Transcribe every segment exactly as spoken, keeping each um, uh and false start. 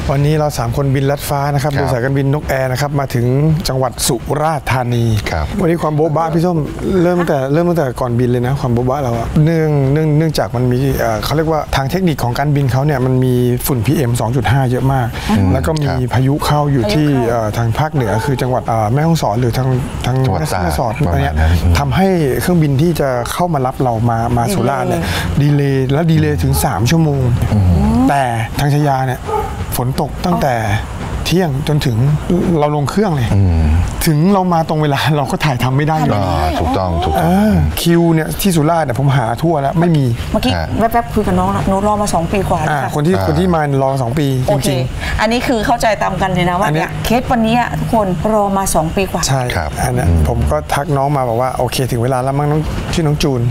วันนี้เราสามคนบินลัดฟ้านะครับโดยสายการบินนกแอร์นะครับมาถึงจังหวัดสุราษฎร์ธานีวันนี้ความโบ๊ะบ้าพี่ส้มเริ่มตั้งแต่เริ่มตั้งแต่ก่อนบินเลยนะความโบ๊ะบ้าเราเนื่องเนื่องเนื่องจากมันมีเขาเรียกว่าทางเทคนิคของการบินเขาเนี่ยมันมีฝุ่น พี เอ็ม สองจุดห้า เยอะมากแล้วก็มีพายุเข้าอยู่ที่ทางภาคเหนือคือจังหวัดแม่ฮ่องสอนหรือทางทางแม่สอดอะไรเงี้ยทำให้เครื่องบินที่จะเข้ามารับเรามามาสุราษฎร์เนี่ยดีเลย์แล้วดีเลย์ถึงสามชั่วโมงแต่ทางชยาเนี่ยฝนตกตั้งแต่เที่ยงจนถึงเราลงเครื่องเลยถึงเรามาตรงเวลาเราก็ถ่ายทำไม่ได้เลยถูกต้องถูกต้องคิวเนี่ยที่สุราษฎร์เนี่ยผมหาทั่วแล้วไม่มีเมื่อกี้แวบๆคุยกับน้องน้องรอมาสองปีกว่าคนที่คนที่มารอสองปีจริงๆอันนี้คือเข้าใจตามกันเลยนะว่าเนี่ยเคสวันนี้ทุกคนรอมาสองปีกว่าใช่ครับอันนี้ผมก็ทักน้องมาบอกว่าโอเคถึงเวลาแล้วมั้งน้องชื่อน้องจูน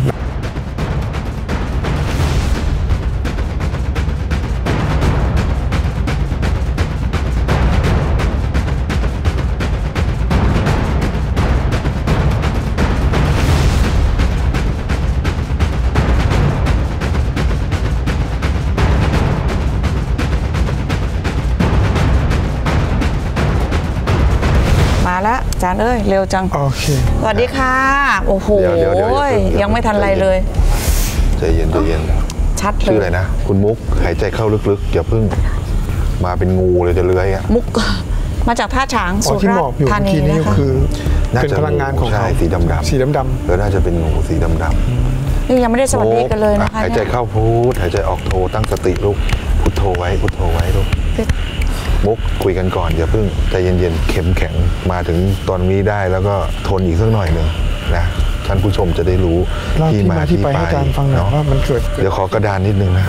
แล้วจานเอ้ยเร็วจังโอเคสวัสดีค่ะโอ้โหยังไม่ทันไรเลยใจเย็นใจเย็นชัดเลยชื่ออะไรนะคุณมุกหายใจเข้าลึกๆอย่าเพิ่งมาเป็นงูเลยจะเลื้อยอ่ะมุกมาจากท่าช้างสุราษฎร์ธานีนะคะคือเป็นพลังงานของเขาสีดำๆสีดำๆแล้วน่าจะเป็นงูสีดำๆนี่ยังไม่ได้สวัสดีกันเลยนะคะหายใจเข้าพุทหายใจออกโทตั้งสติลูกพุทโธไว้พุทโธไว้ลูกมุกคุยกันก่อนอย่าเพิ่งใจเย็นๆเข็มแข็งมาถึงตอนนี้ได้แล้วก็ทนอีกสักหน่อยหนึ่งนะท่านผู้ชมจะได้รู้ที่มาที่ไปให้อาจารย์ฟังหน่อยว่ามันเกิดเดี๋ยวขอกระดานนิดนึงนะ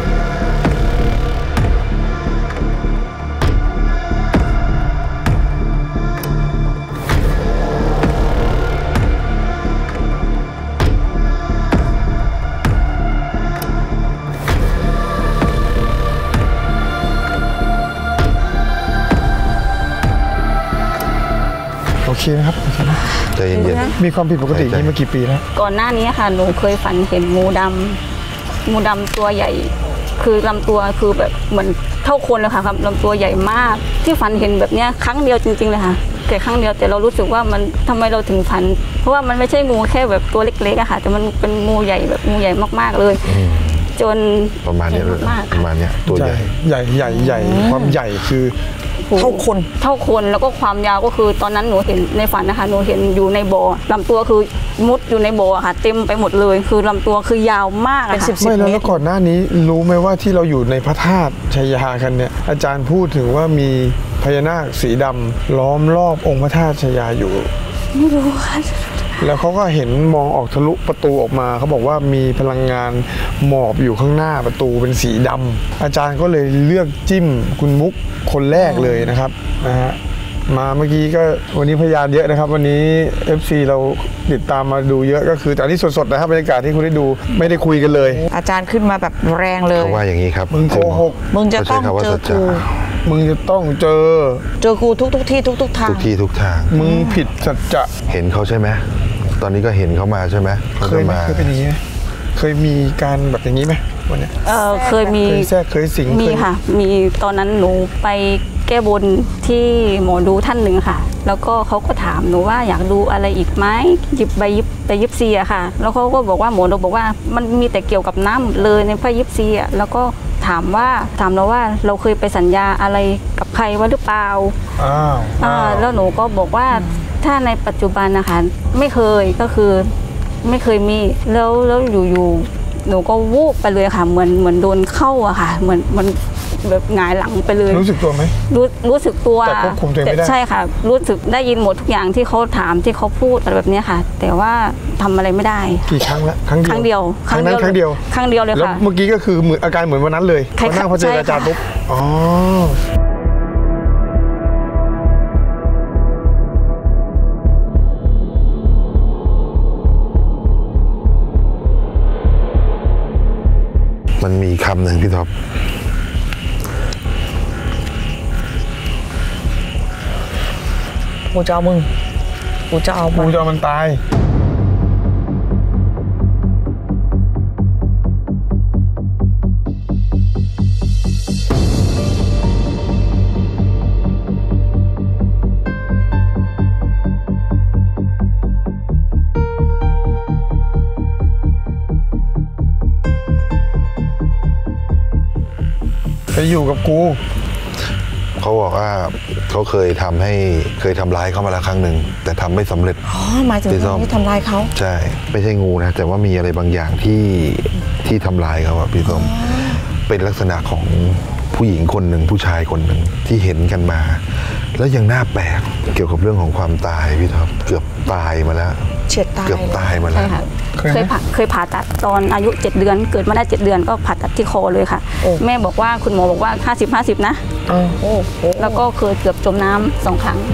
โอเคนะครับใจเย็นๆมีความผิดปกตินี้มากี่ปีแล้วก่อนหน้านี้ค่ะหนูเคยฝันเห็นงูดำงูดำตัวใหญ่คือลำตัวคือแบบเหมือนเท่าคนเลยค่ะครับลำตัวใหญ่มากที่ฝันเห็นแบบนี้ครั้งเดียวจริงๆเลยค่ะแต่ครั้งเดียวแต่เรารู้สึกว่ามันทำไมเราถึงฝันเพราะว่ามันไม่ใช่งูแค่แบบตัวเล็กๆอะค่ะแต่มันเป็นงูใหญ่แบบงูใหญ่มากๆเลยจนประมาณนี้ประมาณนี้ตัวใหญ่ใหญ่ใหญ่ใหญ่ความใหญ่คือเท่าคนเท่าคนแล้วก็ความยาวก็คือตอนนั้นหนูเห็นในฝันนะคะหนูเห็นอยู่ในบ่อลำตัวคือมุดอยู่ในบ่อค่ะเต็มไปหมดเลยคือลำตัวคือยาวมากเป็นสิบสิบเมตรไม่แล้วก่อนหน้านี้รู้ไหมว่าที่เราอยู่ในพระธาตุชัยยากันเนี่ยอาจารย์พูดถึงว่ามีพญานาคสีดำล้อมรอบองค์พระธาตุชัยยาอยู่ไม่รู้ค่ะแล้วเขาก็เห็นมองออกทะลุประตูออกมาเขาบอกว่ามีพลังงานหมอบอยู่ข้างหน้าประตูเป็นสีดำอาจารย์ก็เลยเลือกจิ้มคุณมุกคนแรกเลยนะครับนะฮะมาเมื่อกี้ก็วันนี้พยานเยอะนะครับวันนี้ เอฟ ซี เราติดตามมาดูเยอะก็คือแต่อันนี้สดๆนะครับบรรยากาศที่คุณได้ดูไม่ได้คุยกันเลยอาจารย์ขึ้นมาแบบแรงเลยเขาว่าอย่างนี้ครับมึงโกหกมึงจะต้องเจอกูมึงจะต้องเจอเจอกูทุกทุกที่ทุกทุกทางทุกที่ทุกทางมึงผิดสัจจะเห็นเขาใช่ไหมตอนนี้ก็เห็นเขามาใช่ไหมเคยมาเคยเป็นอย่างนี้เคยมีการแบบอย่างนี้ไหมวันนี้เออเคยมีเคยแทรกเคยสิงมีค่ะมีตอนนั้นหนูไปแก้บนที่หมอดูท่านหนึ่งค่ะแล้วก็เขาก็ถามหนูว่าอยากดูอะไรอีกไหมหยิบใบยิบไปยิบซีอะค่ะแล้วเขาก็บอกว่าหมอดูบอกว่ามันมีแต่เกี่ยวกับน้ำเลยในไพ่ยิบซีอะแล้วก็ถามว่าถามเราว่าเราเคยไปสัญญาอะไรกับใครไว้หรือเปล่าอ้าวอ่าแล้วหนูก็บอกว่าถ้าในปัจจุบันนะคะไม่เคยก็คือไม่เคยมีแล้วแล้วอยู่ๆหนูก็วูบไปเลยค่ะเหมือนเหมือนโดนเข้าอะค่ะเหมือนมันแบบหงายหลังไปเลยรู้สึกตัวไหมรู้รู้สึกตัวแต่ควบคุมตัวเองไม่ได้ใช่ค่ะรู้สึกได้ยินหมดทุกอย่างที่เขาถามที่เขาพูดอะไรแบบนี้ค่ะแต่ว่าทำอะไรไม่ได้กี่ครั้งละครั้งเดียวครั้งเดียวครั้งเดียวครั้งเดียวเลยค่ะแล้วเมื่อกี้ก็คือเหมือนอาการเหมือนวันนั้นเลยพอนั่งพอเจออาจารย์ปุ๊บอ๋อมันมีคำหนึ่งพี่ท็อปกูจะเอามึงกูจะเอากูจะเอามันตายอยู่กับกูเขาบอกว่าเขาเคยทำให้เคยทำร้ายเขามาแล้วครั้งหนึ่งแต่ทำไม่สำเร็จอ๋อหมายถึงที่ทำร้ายเขาใช่ไม่ใช่งูนะแต่ว่ามีอะไรบางอย่างที่ที่ทำลายเขาอะพี่ส้มเป็นลักษณะของผู้หญิงคนหนึ่งผู้ชายคนหนึ่งที่เห็นกันมาแล้วยังน่าแปลกเกี่ยวกับเรื่องของความตายพี่ท็อปเกือบตายมาแล้วเฉียดตายเกือบตายมาแล้วเคยผ่าเคยผ่าตัดตอนอายุเจ็ดเดือนเกิดมาได้เจ็ดเดือนก็ผ่าตัดที่คอเลยค่ะแม่บอกว่าคุณหมอบอกว่าห้าสิบ ห้าสิบนะแล้วก็เคยเกือบจมน้ำสองครั้ง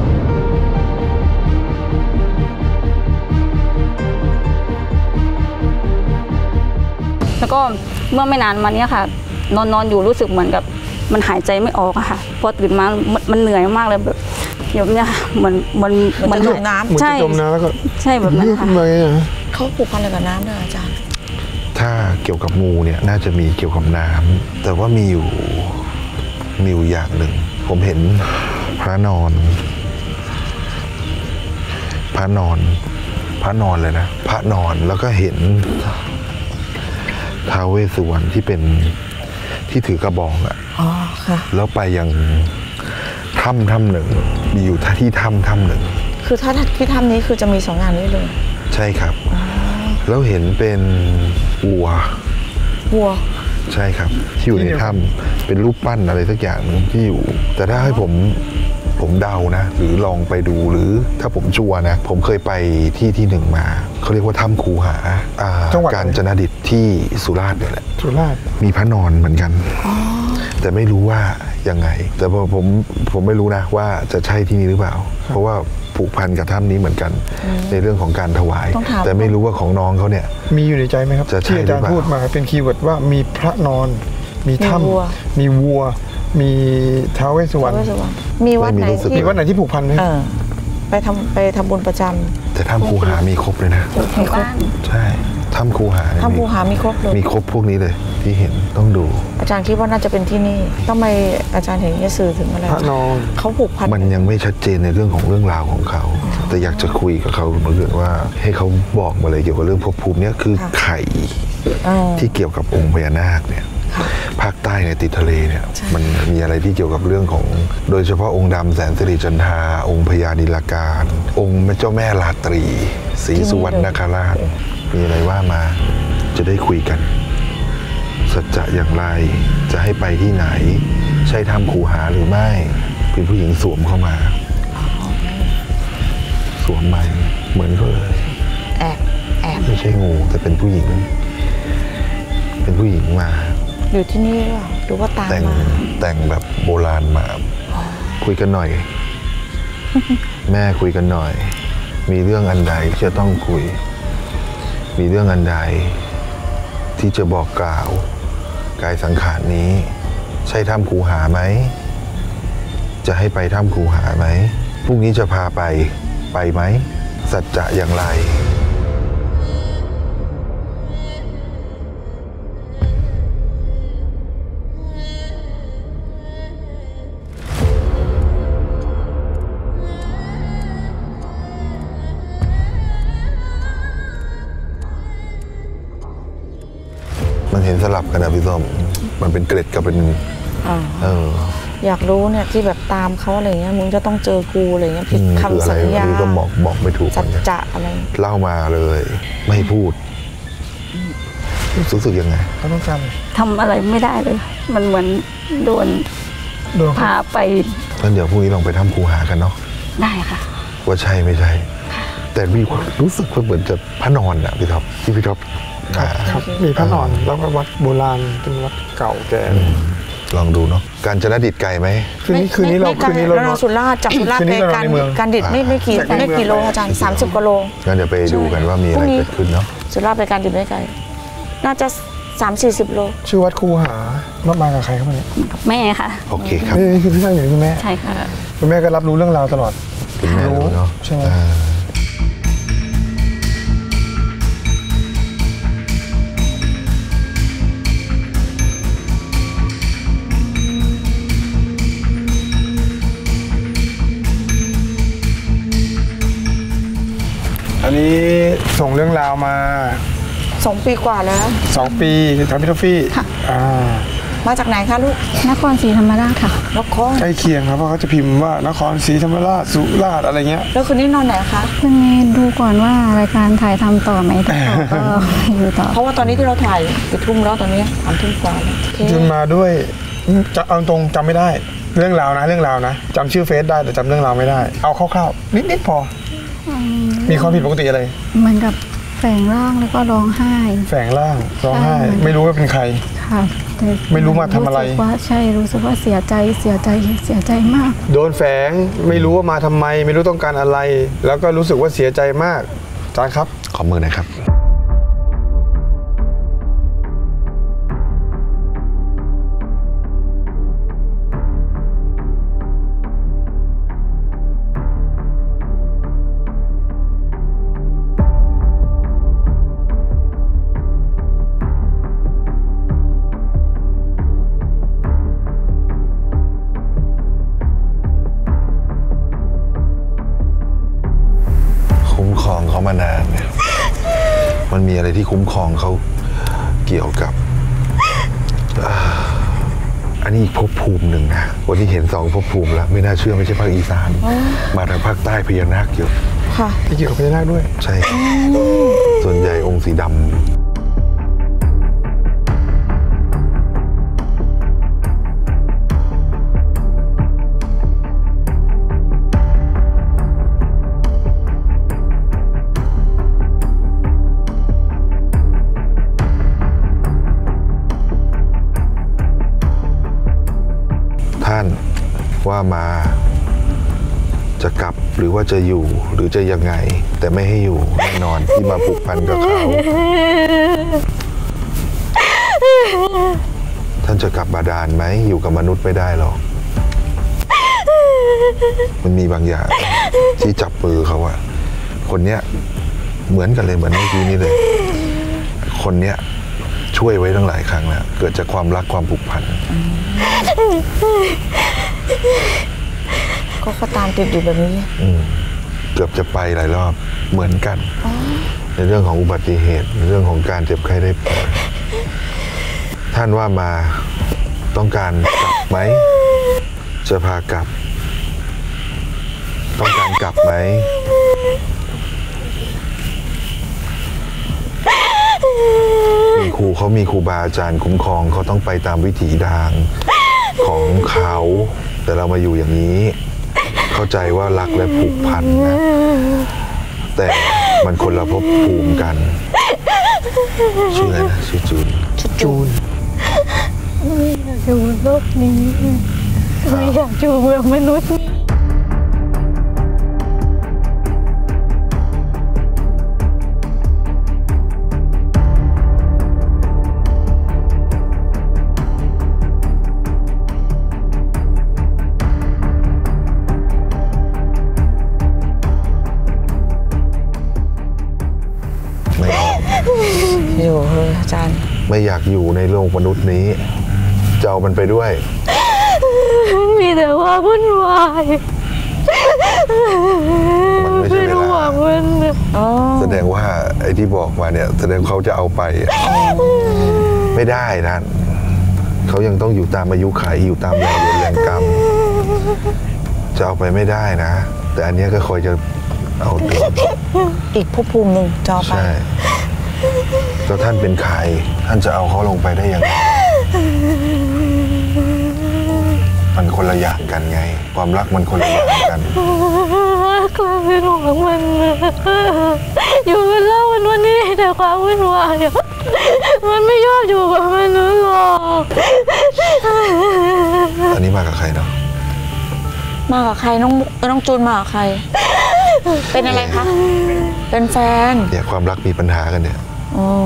แล้วก็เมื่อไม่นานมานี้ค่ะนอนนอนอยู่รู้สึกเหมือนกับมันหายใจไม่ออกอะค่ะพอตื่นมามันเหนื่อยมากเลยแบบแบบเนี้ยเหมือนมันมันจมน้ำใช่จมน้ำแล้วก็ใช่แบบนั้นค่ะเขาผูกพันอะไรกับน้ำด้วยอาจารย์ถ้าเกี่ยวกับงูเนี่ยน่าจะมีเกี่ยวกับน้ำแต่ว่ามีอยู่มีอยู่อย่างหนึ่งผมเห็นพระนอนพระนอนพระนอนเลยนะพระนอนแล้วก็เห็นท้าวเวสสุวรรณที่เป็นที่ถือกระบองอ่ะอ๋อค่ะแล้วไปยังถ้ำถ้ำหนึ่งมีอยู่ที่ถ้ำถ้ำหนึ่งคือถ้าที่ถ้ำนี้คือจะมีสองงานนี้เลยใช่ครับแล้วเห็นเป็นวัววัวใช่ครับที่อยู่ในถ้ำเป็นรูปปั้นอะไรสักอย่างนึงที่อยู่แต่ถ้าให้ผมผมเดานะหรือลองไปดูหรือถ้าผมชัวร์นะผมเคยไปที่ที่หนึ่งมาเขาเรียกว่าถ้ำคูหาการจนดิตที่สุราษฎร์เนี่ยแหละสุราษฎร์มีพระนอนเหมือนกันแต่ไม่รู้ว่ายังไงแต่ผมผมไม่รู้นะว่าจะใช่ที่นี่หรือเปล่าเพราะว่าผูกพันกับถ้ำนี้เหมือนกันในเรื่องของการถวายแต่ไม่รู้ว่าของน้องเขาเนี่ยมีอยู่ในใจไหมครับที่อาจารย์พูดมาเป็นคีย์เวิร์ดว่ามีพระนอนมีถ้ำมีวัวมีท้าวเวสสุวรรณมีวัดไหนมีวัดไหนที่ผูกพันไหมไปทำไปทำบุญประจำแต่ถ้ำคูหามีครบเลยนะมีครบใช่ถ้ำคูหาถ้ำคูหามีครบเลยมีครบพวกนี้เลยที่เห็นต้องดูอาจารย์คิดว่าน่าจะเป็นที่นี่ทำไมอาจารย์เห็นจะสื่อถึงอะไรพระนอนเขาผูกพันมันยังไม่ชัดเจนในเรื่องของเรื่องราวของเขาแต่อยากจะคุยกับเขาเหมือนว่าให้เขาบอกมาเลยเกี่ยวกับเรื่องภพภูมินี้คือไข่ที่เกี่ยวกับองค์พญานาคเนี่ยภาคใต้ในติดทะเลเนี่ยมันมีอะไรที่เกี่ยวกับเรื่องของโดยเฉพาะองค์ดำแสนสิริจันทราองค์พญานิลการ องค์เจ้าแม่ราตรีศรีสุวรรณนคราชมีอะไรว่ามาจะได้คุยกันสัจจะอย่างไรจะให้ไปที่ไหนใช่ถ้ำคูหาหรือไม่เป็นผู้หญิงสวมเข้ามาสวมไปเหมือนเขาเลยแอบแอบไม่ใช่งูแต่เป็นผู้หญิงเป็นผู้หญิงมาอยู่ที่นี่หรือว่าตามแต่งแต่งแบบโบราณมาคุยกันหน่อย แม่คุยกันหน่อยมีเรื่องอันใดที่จะต้องคุยมีเรื่องอันใดที่จะบอกกล่าวกายสังขารนี้ใช่ถ้ำคูหาไหมจะให้ไปถ้ำคูหาไหมพรุ่งนี้จะพาไปไปไหมสัจจะอย่างไรมันเห็นสลับกันนะพี่ส้มมันเป็นเกล็ดกับเป็นเอออยากรู้เนี่ยที่แบบตามเขาอะไรเงี้ยมึงจะต้องเจอกูอะไรเงี้ยผิดคำสัญญาก็บอกบอกไม่ถูกสัจจะอะไรเล่ามาเลยไม่พูดรู้สึกยังไงเขาต้องทำทำอะไรไม่ได้เลยมันเหมือนโดนพาไปงั้นเดี๋ยวพรุ่งนี้ลองไปทำคูหากันเนาะได้ค่ะว่าใช่ไม่ใช่แต่มีความรู้สึกว่าเหมือนจะพระนอนอะพี่ท็อปที่พี่ท็อปครับมีพระนอนแล้วก็วัดโบราณเป็นวัดเก่าแก่ลองดูเนาะการจนดิตไกลไหมคืนนี้คืนนี้เราคืนนี้เราสุราษฎร์จากสุราษฎร์ไปการการดิตไม่ไม่กี่ไม่กี่โลอาจารย์สามสิบกว่าโลงั้นเดี๋ยวไปดูกันว่ามีอะไรเกิดขึ้นเนาะสุราษฎร์ไปการดิตไม่ไกลน่าจะสามสี่สิบโลชื่อวัดคูหามามากับใครครับเนี่ยกับแม่ค่ะโอเคครับนี่คือที่นั่งอยู่คุณแม่ใช่ค่ะคุณแม่ก็รับรู้เรื่องราวตลอดคุณแม่รู้เนาะใช่ไหมอันนี้ส่งเรื่องราวมาสองปีกว่าแล้วสองปีทำพิทฟี่อ่ามาจากไหนคะลูกนครศรีธรรมราชค่ะนครใกล้เคียงครับเพราะเขาจะพิมพ์ว่านครศรีธรรมราชสุราษฎร์อะไรเงี้ยแล้วคืนนี้นอนไหนคะเพิ่งดูก่อนว่ารายการถ่ายทำต่อไหมถ้าต่อก็อยู่ต่อเพราะว่าตอนนี้ที่เราถ่ายกี่ทุ่มแล้วตอนนี้สามทุ่มกว่าแล้วโอเคจุนมาด้วยจะเอาตรงจำไม่ได้เรื่องราวนะเรื่องราวนะจำชื่อเฟซได้แต่จำเรื่องราวไม่ได้เอาคร่าวๆนิดๆพอมีความผิดปกติอะไรเหมือนกับแฝงร่างแล้วก็ร้องไห้แฝงร่างร้องไห้ ไม่รู้ว่าเป็นใครค่ะแต่ไม่รู้มาทำอะไรสึกว่าใช่รู้สึกว่าเสียใจเสียใจเสียใจมากโดนแฝงไม่รู้ว่ามาทำไม ไม่รู้ต้องการอะไร แล้วก็รู้สึกว่าเสียใจมากอาจารย์ครับขอมือหน่อยครับคุ้มครองเขามานานเนี่ย มันมีอะไรที่คุ้มครองเขาเกี่ยวกับอ่าอันนี้อีกภพภูมิหนึ่งนะวันนี้เห็นสองภพภูมิแล้วไม่น่าเชื่อไม่ใช่ภาคอีสานมาทางภาคใต้พญานาคเยอะค่ะที่เกี่ยวกับพญานาคด้วยใช่ส่วนใหญ่องค์สีดำท่านว่ามาจะกลับหรือว่าจะอยู่หรือจะยังไง แต่ไม่ให้อยู่แน่นอนที่มาผูกพันกับเขา ท่านจะกลับบาดาลไหมอยู่กับมนุษย์ไม่ได้หรอกมันมีบางอย่างที่จับมือเขาอะคนเนี้ยเหมือนกันเลยเหมือนเมื่อกี้นี้เลย คนเนี้ยช่วยไว้ตั้งหลายครั้งแล้วเกิดจากความรักความผูกพันก็ก็ตามติดอยู่แบบนี้อืมเกือบจะไปหลายรอบเหมือนกันในเรื่องของอุบัติเหตุในเรื่องของการเจ็บไข้ได้ป่วยท่านว่ามาต้องการกลับไหมจะพากลับ ต้องการกลับไหมมีครูเขามีครูบาอาจารย์คุ้มครองเขาต้องไปตามวิถีทางของเขาแต่เรามาอยู่อย่างนี้เข้าใจว่ารักและผูกพันนะแต่มันคนละภพภูมิกันชื่ออะไรนะชื่อจูนจูนไม่อยากอยู่บนโลกนี้ไม่อยากอยู่เมืองมนุษย์ไม่เอาอยู่เลยอาจารย์ไม่อยากอยู่ในโลกมนุษย์นี้จะเอามันไปด้วยมีแต่ว่าวุ่นวายมันไม่ใช่เวลาหวังมันแสดงว่าไอ้ที่บอกมาเนี่ยแสดงเขาจะเอาไปไม่ได้นะเขายังต้องอยู่ตามอายุขัยอยู่ตามแรงเวรแรงกรรมจะเอาไปไม่ได้นะ แต่อันเนี้ยก็คอยจะเอาตัวอีกภพภูมิหนึ่งจอไปใช่แล้วท่านเป็นใครท่านจะเอาเขาลงไปได้ยังไงมันคนละอย่างกันไง ความรักมันคนละอย่างกันกลายเป็นห่วงมันอยู่กันแล้ววันวันนี้แต่ความวุ่นวายมันไม่ยอมอยู่กับมันหรอกอันนี้มากับใครเนาะมากับใครน้องเอ่อน้องจูนมากับใคร เป็นอะไรคะ เป็นแฟนเนี่ยความรักมีปัญหากันเนี่ยอ๋อ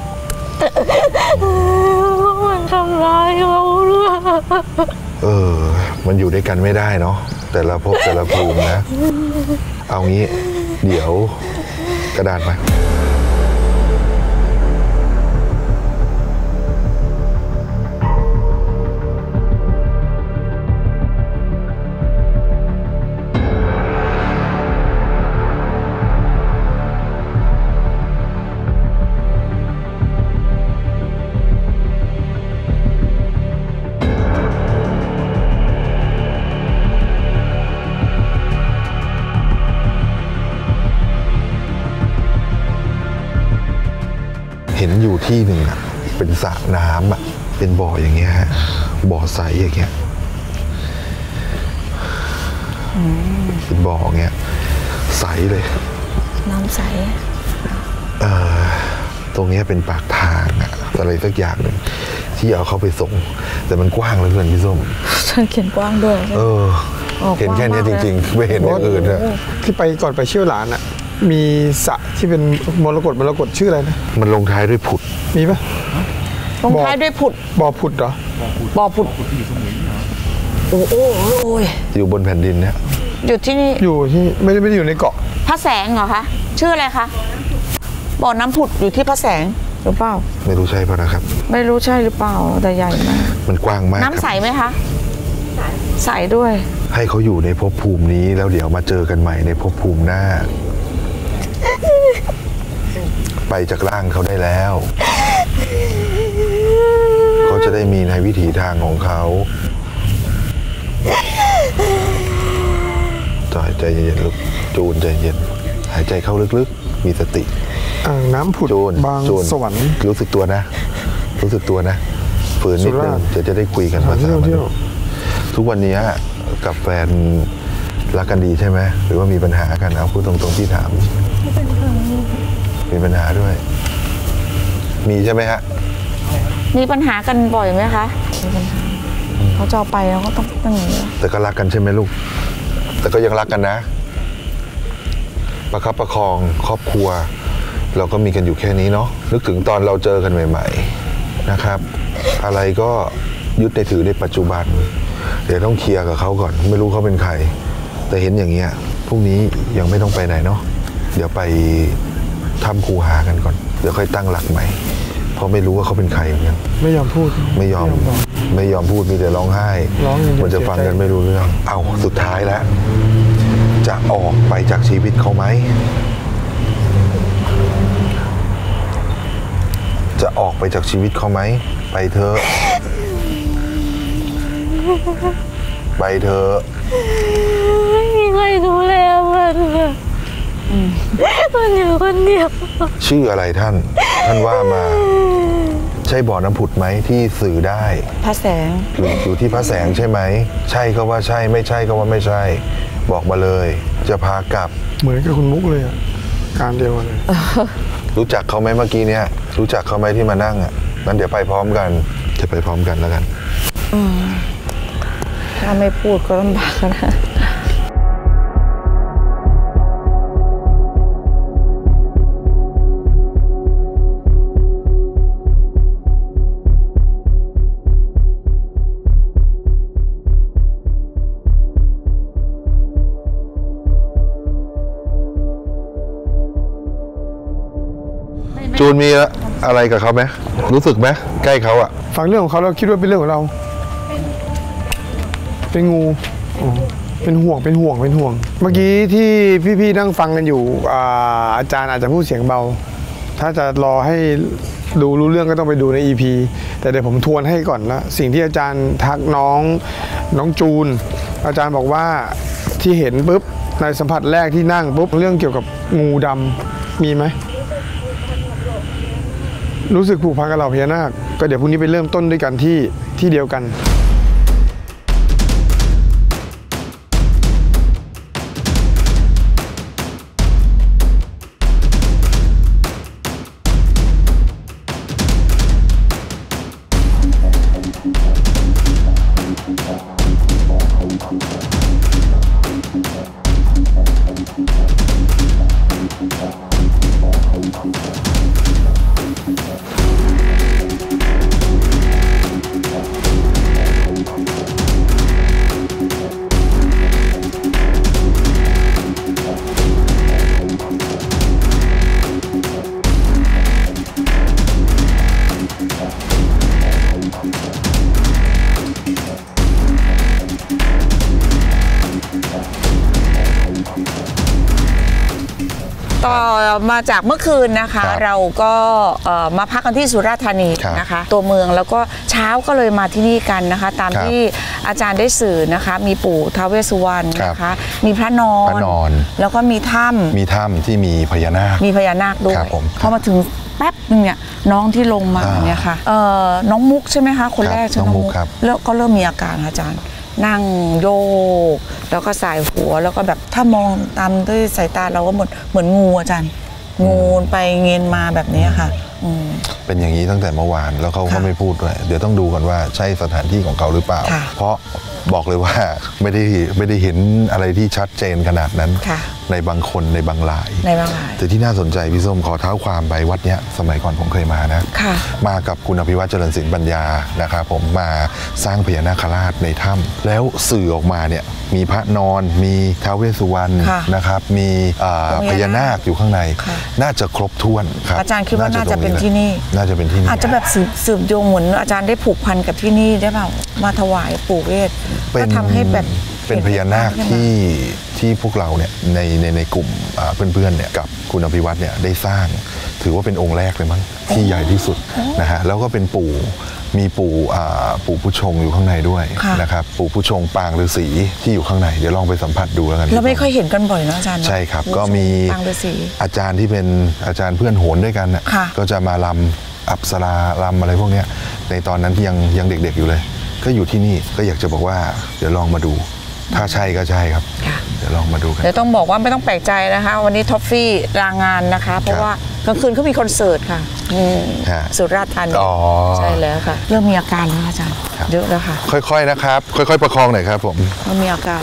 มันทำร้ายเขาด้วยเออ มันอยู่ด้วยกันไม่ได้เนาะแต่ละภพแต่ละภูมินะ เอางี้ เดี๋ยวกระดาษมาเห็นอยู่ที่หนึ่งอ่ะเป็นสระน้ำอ่ะเป็นบ่ออย่างเงี้ยฮะบ่อใสอย่างเงี้ยเป็นบ่อเงี้ยใสเลยน้ำใสเอ่อตรงนี้เป็นปากทางอะอะไรสักอย่างหนึ่งที่เอาเข้าไปส่งแต่มันกว้างเหลือเกินพี่ส้มฉันเขียนกว้างด้วยเออเห็นแค่นี้จริงๆไม่เห็นอย่างอื่นอะที่ไปก่อนไปเชี่ยวหลานอะมีสระที่เป็นมรกตมรกตชื่ออะไรนะมันลงท้ายด้วยผุดมีปะลงท้ายด้วยผุดบ่อผุดเหรอบ่อผุดโอ้โอ้โอ้ยอยู่บนแผ่นดินเนี่ยอยู่ที่นี่อยู่ที่ไม่ได้ไม่ได้อยู่ในเกาะพระแสงเหรอคะชื่ออะไรคะบ่อน้ำผุดอยู่ที่พระแสงหรือเปล่าไม่รู้ใช่ป่ะนะครับไม่รู้ใช่หรือเปล่าแต่ใหญ่มากมันกว้างมากน้ำใสไหมคะใสด้วยให้เขาอยู่ในภพภูมินี้แล้วเดี๋ยวมาเจอกันใหม่ในภพภูมิหน้าไปจากร่างเขาได้แล้วเขาจะได้มีในวิถีทางของเขาใจเย็นๆลูกจูนใจเย็นหายใจเข้าลึกๆมีสติอ่างน้ำผุดบางสวรรค์รู้สึกตัวนะรู้สึกตัวนะฝืนนิดนึงจะจะได้คุยกันภาษามนุษย์ทุกวันนี้กับแฟนรักกันดีใช่ไหมหรือว่ามีปัญหากันเอาพูดตรงๆที่ถามมีปัญหาด้วยมีใช่ไหมฮะมีปัญหากันบ่อยไหมคะมีปัญหาเขาจะเอาไปแล้วก็ต้องตั้งอย่างนี้แต่ก็รักกันใช่ไหมลูกแต่ก็ยังรักกันนะประคับประคองครอบครัวเราก็มีกันอยู่แค่นี้เนาะนึกถึงตอนเราเจอกันใหม่ๆนะครับอะไรก็ยึดในถือในปัจจุบันเดี๋ยวต้องเคลียร์กับเขาก่อนไม่รู้เขาเป็นใครแต่เห็นอย่างเงี้ยพรุ่งนี้ยังไม่ต้องไปไหนเนาะเดี๋ยวไปทำคูหากันก่อนเดี๋ยวค่อยตั้งหลักใหม่เพราะไม่รู้ว่าเขาเป็นใครเหมือนกันไม่ยอมพูดไม่ยอมไม่ยอมพูดมีแต่ร้องไห้มันจะฟังกันไม่รู้เรื่องเอาสุดท้ายแล้วจะออกไปจากชีวิตเขาไหมจะออกไปจากชีวิตเขาไหมไปเถอะไปเถอะไม่มีใครดูแลมันเลยมันอยู่คนเดียวชื่ออะไรท่านท่านว่ามาใช่บ่อน้ำผุดไหมที่สื่อได้พระแสงอยู่อยู่ที่พระแสงใช่ไหมใช่ก็ว่าใช่ไม่ใช่ก็ว่าไม่ใช่บอกมาเลยจะพากลับเหมือนกับคุณมุกเลยอ่ะการเดียวกันเลยรู้จักเขาไหมเมื่อกี้เนี้ยรู้จักเขาไหมที่มานั่งอ่ะงั้นเดี๋ยวไปพร้อมกันจะไปพร้อมกันแล้วกันถ้าไม่พูดก็ลำบากนะจูนมีอะไรกับเขาไหมรู้สึกไหมใกล้เขาอะฟังเรื่องของเขาเราคิดว่าเป็นเรื่องของเราเป็นงูเป็นห่วงเป็นห่วงเป็นห่วงเมื่อกี้ที่พี่ๆนั่งฟังกันอยู่อาจารย์อาจจะพูดเสียงเบาถ้าจะรอให้ดูรู้เรื่องก็ต้องไปดูใน อี พี แต่เดี๋ยวผมทวนให้ก่อนนะสิ่งที่อาจารย์ทักน้องน้องจูนอาจารย์บอกว่าที่เห็นปุ๊บในสัมผัสแรกที่นั่งปุ๊บเรื่องเกี่ยวกับงูดำมีไหมรู้สึกผูกพันกับเราพญานาคก็เดี๋ยวพรุ่งนี้ไปเริ่มต้นด้วยกันที่ที่เดียวกันต่อมาจากเมื่อคืนนะคะเราก็มาพักกันที่สุราษฎร์ธานีนะคะตัวเมืองแล้วก็เช้าก็เลยมาที่นี่กันนะคะตามที่อาจารย์ได้สื่อนะคะมีปู่ท้าวเวสสุวรรณนะคะมีพระนอนแล้วก็มีถ้ำมีถ้ำที่มีพญานาคมีพญานาคด้วยพอมาถึงแป๊บนึงเนี่ยน้องที่ลงมาเนี่ยค่ะน้องมุกใช่ไหมคะคนแรกใช่ไหมน้องมุกแล้วก็เริ่มมีอาการอาจารย์นั่งโยกแล้วก็สายหัวแล้วก็แบบถ้ามองตามด้วยสายตาเราก็เหมือนเหมือนงูอาจารย์งูไปเงินมาแบบนี้ค่ะเป็นอย่างนี้ตั้งแต่เมื่อวานแล้วเขาก็ไม่พูดด้วยเดี๋ยวต้องดูกันว่าใช่สถานที่ของเขาหรือเปล่าเพราะบอกเลยว่าไม่ได้ไม่ได้เห็นอะไรที่ชัดเจนขนาดนั้นในบางคนในบางรายในบางรายแต่ที่น่าสนใจพี่ส้มขอเท้าความไปวัดเนี้ยสมัยก่อนผมเคยมานะมากับคุณอภิวัตรเจริญศิลป์ปัญญานะครับผมมาสร้างพญานาคราชในถ้ำแล้วสื่อออกมาเนี่ยมีพระนอนมีท้าวเวสสุวรรณนะครับมีพญานาคอยู่ข้างในน่าจะครบถ้วนครับอาจารย์คิดว่าน่าจะเป็นที่นี่น่าจะเป็นที่นี่อาจจะแบบสืบโยงเหมือนอาจารย์ได้ผูกพันกับที่นี่ได้เปล่ามาถวายปู่เวทก็ทำให้แบบเป็นพญานาคที่ที่พวกเราเนี่ยในในในกลุ่มเพื่อนๆเนี่ยกับคุณอภิวัตรเนี่ยได้สร้างถือว่าเป็นองค์แรกเลยมั้งที่ใหญ่ที่สุดนะฮะแล้วก็เป็นปู่มีปู่ปู่ผู้ชงอยู่ข้างในด้วยนะครับปู่ผู้ชงปางฤาษีที่อยู่ข้างในเดี๋ยวลองไปสัมผัสดูแล้วกันเราไม่ค่อยเห็นกันบ่อยนะอาจารย์ใช่ครับก็มีอาจารย์ที่เป็นอาจารย์เพื่อนโหนด้วยกันก็จะมาลำอัปสรารำอะไรพวกนี้ในตอนนั้นที่ยังยังเด็กๆอยู่เลยก็อยู่ที่นี่ก็อยากจะบอกว่าเดี๋ยวลองมาดูถ้าใช่ก็ใช่ครับเดี๋ยวลองมาดูกันเดี๋ยวต้องบอกว่าไม่ต้องแปลกใจนะคะวันนี้ท็อฟฟี่ลางานนะคะเพราะว่ากลางคืนเขามีคอนเสิร์ตค่ะสุราษฎร์ธานีใช่แล้วค่ะเริ่มมีอาการแล้วอาจารย์เยอะแล้วค่ะค่อยๆนะครับค่อยๆประคองหน่อยครับผมเริ่มมีอาการ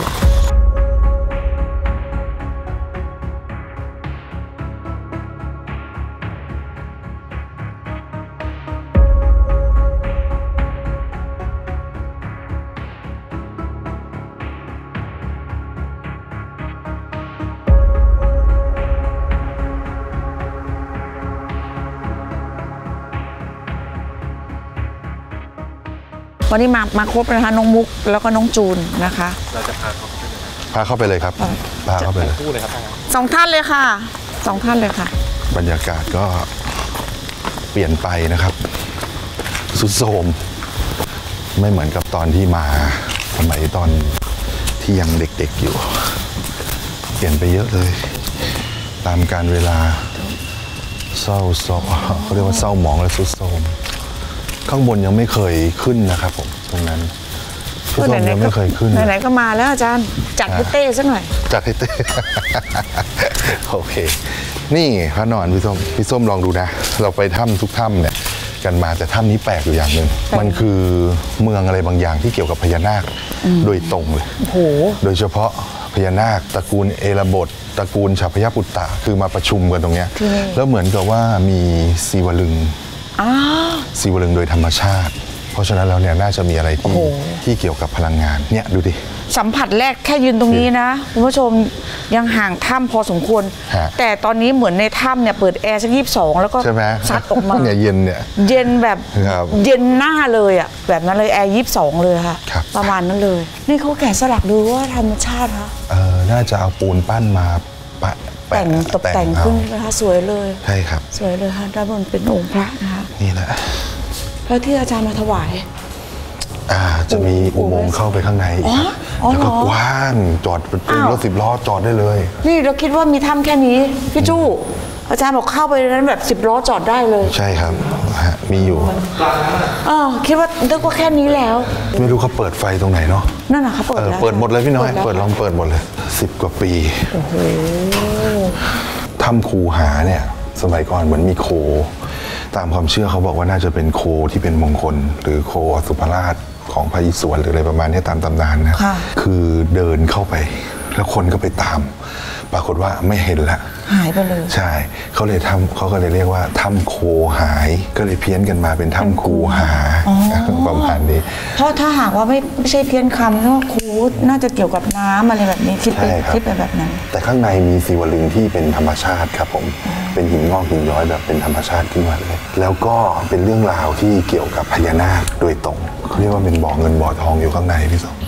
วันนี้มามาครบนะคะน้องมุกแล้วก็น้องจูนนะคะเราจะพาเขาพาเข้าไปเลยครับพาเข้าไปเลยสองท่านเลยค่ะสองท่านเลยค่ะบรรยากาศก็เปลี่ยนไปนะครับสุดโทรมไม่เหมือนกับตอนที่มาสมัยตอนที่ยังเด็กๆอยู่เปลี่ยนไปเยอะเลยตามการเวลาเศร้าโศกเขาเรียกว่าเศร้าหมองและสุดโทรมข้างบนยังไม่เคยขึ้นนะครับผมตรงนั้นพี่ส้มยังไม่เคยขึ้นไหนๆก็มาแล้วอาจารย์จัดให้เต้สักหน่อยจัดให้เต้โอเคนี่พระนอนพี่ส้มพี่ส้มลองดูนะเราไปถ้ำทุกถ้ำเนี่ยกันมาแต่ถ้ำนี้แปลกอยู่อย่างหนึ่งมันคือเมืองอะไรบางอย่างที่เกี่ยวกับพญานาคโดยตรงเลยโอ้โหโดยเฉพาะพญานาคตระกูลเอราบทตระกูลฉัพพยปุตตะคือมาประชุมกันตรงเนี้ยแล้วเหมือนกับว่ามีศิวลึงศิวลึงโดยธรรมชาติเพราะฉะนั้นแล้วเนี่ยน่าจะมีอะไรที่ที่เกี่ยวกับพลังงานเนี่ยดูดิสัมผัสแรกแค่ยืนตรงนี้นะคุณผู้ชมยังห่างถ้ำพอสมควรแต่ตอนนี้เหมือนในถ้ำเนี่ยเปิดแอร์สักยี่สิบสองแล้วก็ซัดออกมาเนี่ยเย็นเนี่ยเย็นแบบเย็นหน้าเลยอ่ะแบบนั้นเลยแอร์ยี่สิบสองเลยค่ะประมาณนั้นเลยนี่เขาแกะสลักดูว่าธรรมชาติคะเออน่าจะเอาปูนปั้นมาปะแต่งตกแต่งขึ้นนะคะสวยเลยใช่ครับสวยเลยค่ะด้านบนเป็นองค์พระนะคะนี่แหละแล้วที่อาจารย์มาถวายอ่าจะมีอุโมงค์เข้าไปข้างในแล้วก็กว้างจอดเป็นรถสิบล้อจอดได้เลยนี่เราคิดว่ามีถ้ำแค่นี้พี่จู้อาจารย์บอกเข้าไปนั้นแบบสิบล้อจอดได้เลยใช่ครับมีอยู่อ๋อคิดว่านึกว่าแค่นี้แล้วไม่รู้เขาเปิดไฟตรงไหนเนาะนั่นน่ะเขาเปิดแล้วเปิดหมดเลยพี่น้อยเปิดลองเปิดหมดเลยสิบกว่าปีโอ้โหถ้ำคูหาเนี่ยสมัยก่อนเหมือนมีโคตามความเชื่อเขาบอกว่าน่าจะเป็นโคที่เป็นมงคลหรือโคอสุภราชของพระอิศวรหรืออะไรประมาณนี้ตามตำนานนะคือเดินเข้าไปแล้วคนก็ไปตามปรากฏว่าไม่เห็นละหายไปเลยใช่เขาเลยทำเขาก็เลยเรียกว่าถ้ำโคหายก็เลยเพี้ยนกันมาเป็นถ้ำคูหาประมาณนี้เพราะถ้าหากว่าไม่ไม่ใช่เพี้ยนคำว่าคูน่าจะเกี่ยวกับน้ำอะไรแบบนี้คิดไปคิดไปแบบนั้นแต่ข้างในมีศิวลึงที่เป็นธรรมชาติครับผมเป็นหินงอกหินย้อยแบบเป็นธรรมชาติขึ้นมาเลยแล้วก็เป็นเรื่องราวที่เกี่ยวกับพญานาคโดยตรงเขาเรียกว่าเป็นบ่อเงินบ่อทองอยู่ข้างในพี่สม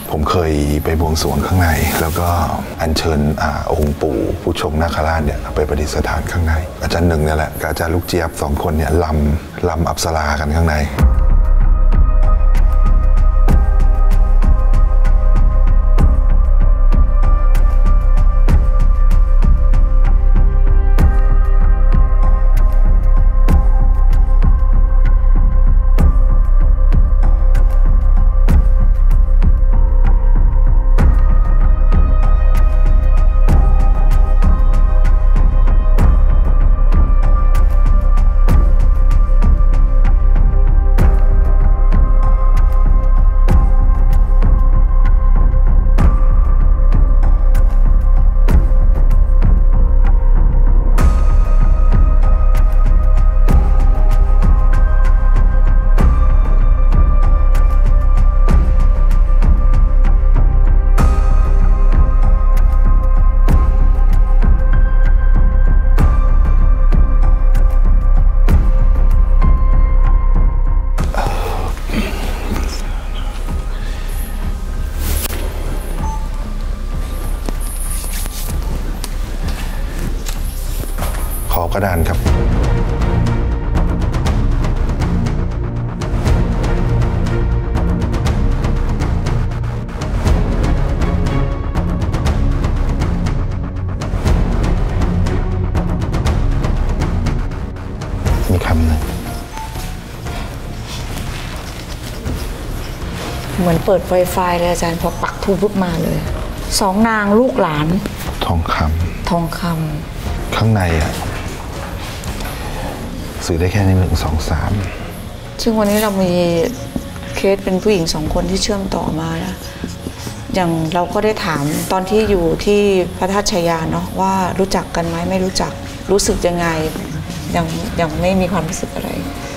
ผมเคยไปบวงสรวงข้างในแล้วก็อัญเชิญองค์ปู่ผู้ชงนาคราชเนี่ยไปประดิษฐานข้างในอาจารย์หนึ่งเนี่ยแหละกับอาจารย์ลูกเจี๊ยบสองคนเนี่ยลำลำอัปสรากันข้างในกระดานครับมีคำหนึ่งเหมือนเปิดไวไฟเลยอาจารย์พอปักทูปุ๊บมาเลยสองนางลูกหลานทองคำทองคำข้างในอ่ะสื่อได้แค่ในหนึ่งสองสามซึ่งวันนี้เรามีเคสเป็นผู้หญิงสองคนที่เชื่อมต่อมาแล้วอย่างเราก็ได้ถามตอนที่อยู่ที่พระธาตุชายาเนาะว่ารู้จักกันไหมไม่รู้จักรู้สึกยังไงยังยังไม่มีความรู้สึกอะไร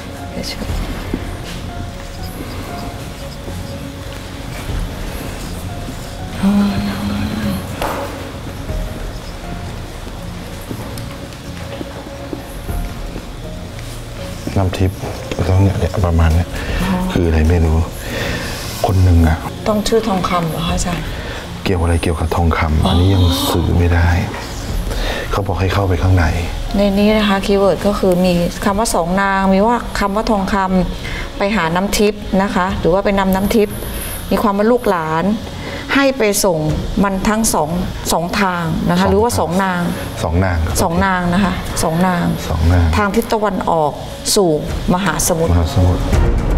น้ำทิพย์ต้องเนี่ยประมาณนี้คืออะไรไม่รู้คนหนึ่งอะต้องชื่อทองคำเหรอคะอาจารย์เกี่ยวอะไรเกี่ยวกับทองคำอันนี้ยังสื่อไม่ได้เขาบอกให้เข้าไปข้างในในนี้นะคะคีย์เวิร์ดก็คือมีคำว่าสองนางมีว่าคำว่าทองคำไปหาน้ำทิพย์นะคะหรือว่าไปนำน้ำทิพย์มีความว่าลูกหลานให้ไปส่งมันทั้งสองสองทางนะคะหรือว่าสองนางสองนางสองนางนะคะสองนางสองนางทางทิศตะวันออกสู่มหาสมุทรมหาสมุทร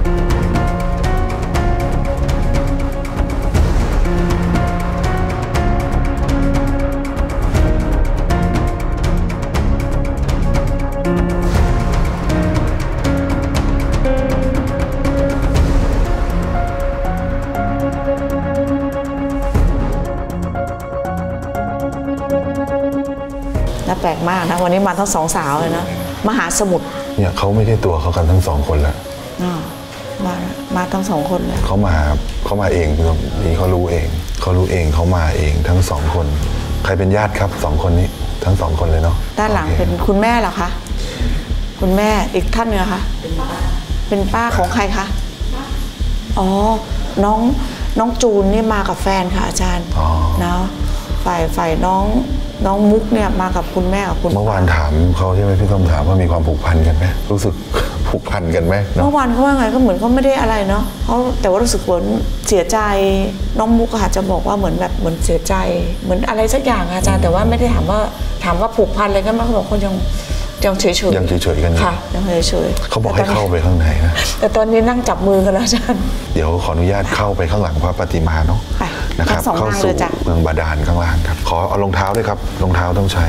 และแปลกมากนะวันนี้มาทั้งสองสาวเลยนะมหาสมุทรเนี่ยเขาไม่ใช่ตัวเขากันทั้งสองคนแล้วมามาทั้งสองคนเลยเขามาเขามาเองนี่เขารู้เองเขารู้เองเขามาเองทั้งสองคนใครเป็นญาติครับสองคนนี้ทั้งสองคนเลยเนาะด้านหลังเป็นคุณแม่เหรอคะคุณแม่อีกท่านนึงคะเป็นป้าของใครคะอ๋อน้องน้องจูนนี่มากับแฟนค่ะอาจารย์เนาะฝ่ายฝ่ายน้องน้องมุกเนี่ยมากับคุณแม่กับคุณเมื่อวานถามเขาใช่ไหมพี่ต้อมถามว่ามีความผูกพันกันไหมรู้สึกผูกพันกันไหมเมื่อวานเขาว่าไงก็เหมือนเขาไม่ได้อะไรเนาะเขาแต่ว่ารู้สึกเหมือนเสียใจน้องมุกอาจจะบอกว่าเหมือนแบบเหมือนเสียใจเหมือนอะไรสักอย่างอาจารย์แต่ว่าไม่ได้ถามว่าถามว่าผูกพันอะไรกันไหมเขาบอกเขายังยังเฉยๆยังเฉยๆกันค่ะยังเฉยๆเขาบอกให้เข้าไปข้างในนะแต่ตอนนี้นั่งจับมือกันแล้วอาจารย์เดี๋ยวขออนุญาตเข้าไปข้างหลังพระปฏิมาเนาะนะครับเข้าสู่เมืองบาดาลข้างล่างครับขอเอารองเท้าด้วยครับรองเท้าต้องใช้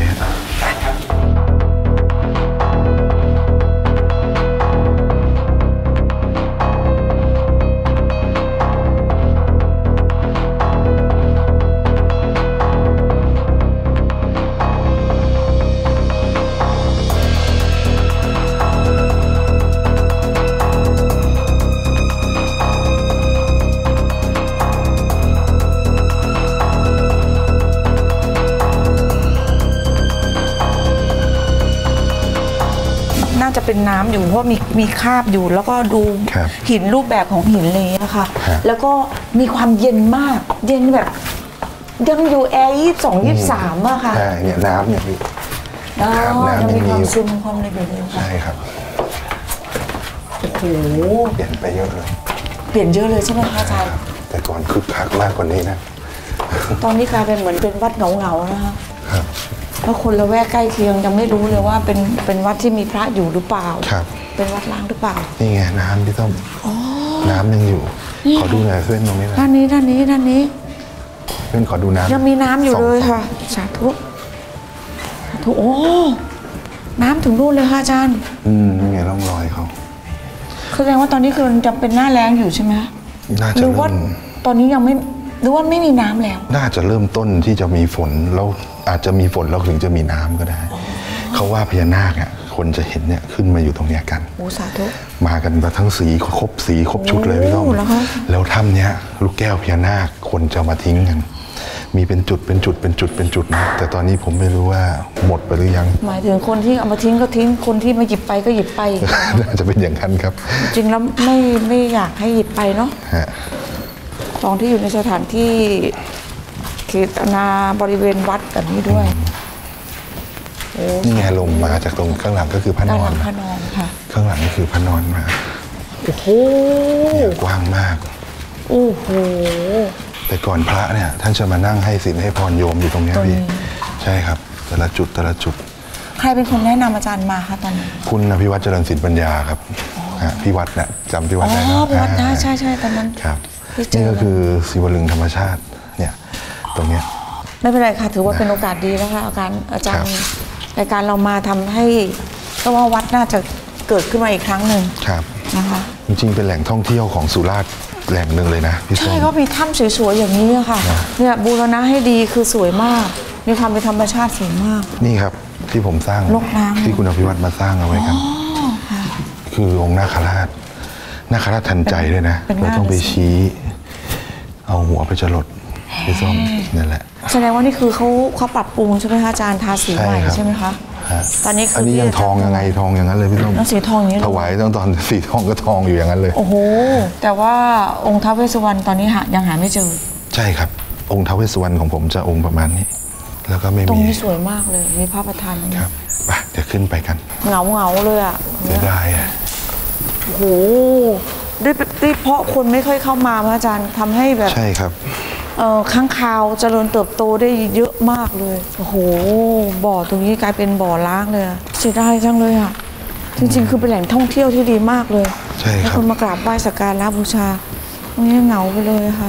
จะเป็นน้ำอยู่เพราะมีมีคราบอยู่แล้วก็ดูหินรูปแบบของหินเลยอะค่ะแล้วก็มีความเย็นมากเย็นแบบยังอยู่แอร์ยี่สิบสองยี่สิบสามอะค่ะใช่เนี่ยน้ำเนี่ยพี่น้ำยังมีความซึมความอะไรอยู่เลยค่ะใช่ครับโอ้โหเปลี่ยนไปเยอะเลยเปลี่ยนเยอะเลยใช่ไหมคะอาจารย์แต่ก่อนคึกคักมากกว่านี้นะตอนนี้กลายเป็นเหมือนเป็นวัดเหงาๆนะคะเพราะคนละแวกใกล้เคียงยังไม่รู้เลยว่าเป็นเป็นวัดที่มีพระอยู่หรือเปล่าเป็นวัดล้างหรือเปล่านี่ไงน้ำพี่ต้อมน้ำยังอยู่ขอดูหน่อยเพื่อนตรงนี้นะด้านนี้ด้านนี้ด้านนี้เพื่อนขอดูน้ำยังมีน้ำอยู่เลยค่ะสาธุสาธุโอ้น้ำถึงนู่นเลยค่ะอาจารย์อืมนี่ไงร่องรอยเขาแสดงว่าตอนนี้คือจะเป็นหน้าแล้งอยู่ใช่ไหมน่าจะหรือว่าตอนนี้ยังไม่หรือว่าไม่มีน้ำแล้วน่าจะเริ่มต้นที่จะมีฝนแล้วอาจจะมีฝนแล้วถึงจะมีน้ำก็ได้เขาว่าพญานาคอ่ะคนจะเห็นเนี่ยขึ้นมาอยู่ตรงเนี้ยกันโอ้สาธุมากันมาทั้งสีครบสีครบชุดเลยพี่ต้อมแล้วถ้ำเนี้ยลูกแก้วพญานาคคนจะมาทิ้งกันมีเป็นจุดเป็นจุดเป็นจุดเป็นจุดนะแต่ตอนนี้ผมไม่รู้ว่าหมดไปหรือยังหมายถึงคนที่เอามาทิ้งก็ทิ้งคนที่มาหยิบไปก็หยิบไปน่าจะเป็นอย่างนั้นครับจริงแล้วไม่ไม่อยากให้หยิบไปเนาะของที่อยู่ในสถานที่เขตนาบริเวณวัดแบบนี้ด้วยนี่ไงลงมาจากตรงข้างหลังก็คือพระนอนพระนอนค่ะข้างหลังก็คือพระนอนมาโอ้โหกว้างมากโอ้โหแต่ก่อนพระเนี่ยท่านจะมานั่งให้ศีลให้พรโยมอยู่ตรงนี้พี่ใช่ครับแต่ละจุดแต่ละจุดใครเป็นคนแนะนำอาจารย์มาคะตอนนี้คุณอภิวัตเจริญศิลปัญญาครับพี่วัดเนี่ยจำพี่วัดได้ไหมอ๋อพี่วัดได้ใช่ใช่ตอนนั้นครับนี่ก็คือศิวลึงธรรมชาติเนี่ยตรงเนี้ยไม่เป็นไรค่ะถือว่าเป็นโอกาสดีนะคะอาจารย์อาจารย์ในการเรามาทำให้ก็ว่าวัดน่าจะเกิดขึ้นมาอีกครั้งหนึ่งครับนะคะจริงๆเป็นแหล่งท่องเที่ยวของสุราษฎร์แหล่งหนึ่งเลยนะใช่ก็มีถ้ำสวยๆอย่างนี้ค่ะเนี่ยบูรณะให้ดีคือสวยมากมีความเป็นธรรมชาติสวยมากนี่ครับที่ผมสร้างลกล้างที่คุณอภิวัตมาสร้างเอาไว้กันคือองค์นาคราชนาคราชทันใจด้วยนะเราต้องไปชี้เอาหัวไปจรดไปส้มนั่นแหละแสดงว่านี่คือเขาเขาปรับปรุงใช่ไหมคะอาจารย์ทาสีใหม่ใช่ไหมคะตอนนี้คืออันนี้ยังทองยังไงทองอย่างนั้นเลยพี่ต้อมสีทองอย่างนี้ถวายตั้งตอนสีทองก็ทองอยู่อย่างนั้นเลยโอ้โหแต่ว่าองค์ท้าวเวสสุวรรณตอนนี้หายังหาไม่เจอใช่ครับองค์ท้าวเวสสุวรรณของผมจะองค์ประมาณนี้แล้วก็ไม่มีตรงนี้สวยมากเลยมีพระประธานครับไปเดี๋ยวขึ้นไปกันเงาเงาเลยอ่ะเสียดายอ่ะโอ้โหด้วยด้วยเพราะคนไม่ค่อยเข้ามาพระอาจารย์ทำให้แบบใช่ครับเอ่อข้างคาวเจริญเติบโตได้เยอะมากเลยโอ้โหบ่อตรงนี้กลายเป็นบ่อล้างเลยเสียดายจังเลยอ่ะจริงๆคือเป็นแหล่งท่องเที่ยวที่ดีมากเลยใช่ครับให้คนมากราบไหว้สักการะบูชาตรงนี้เหงาไปเลยค่ะ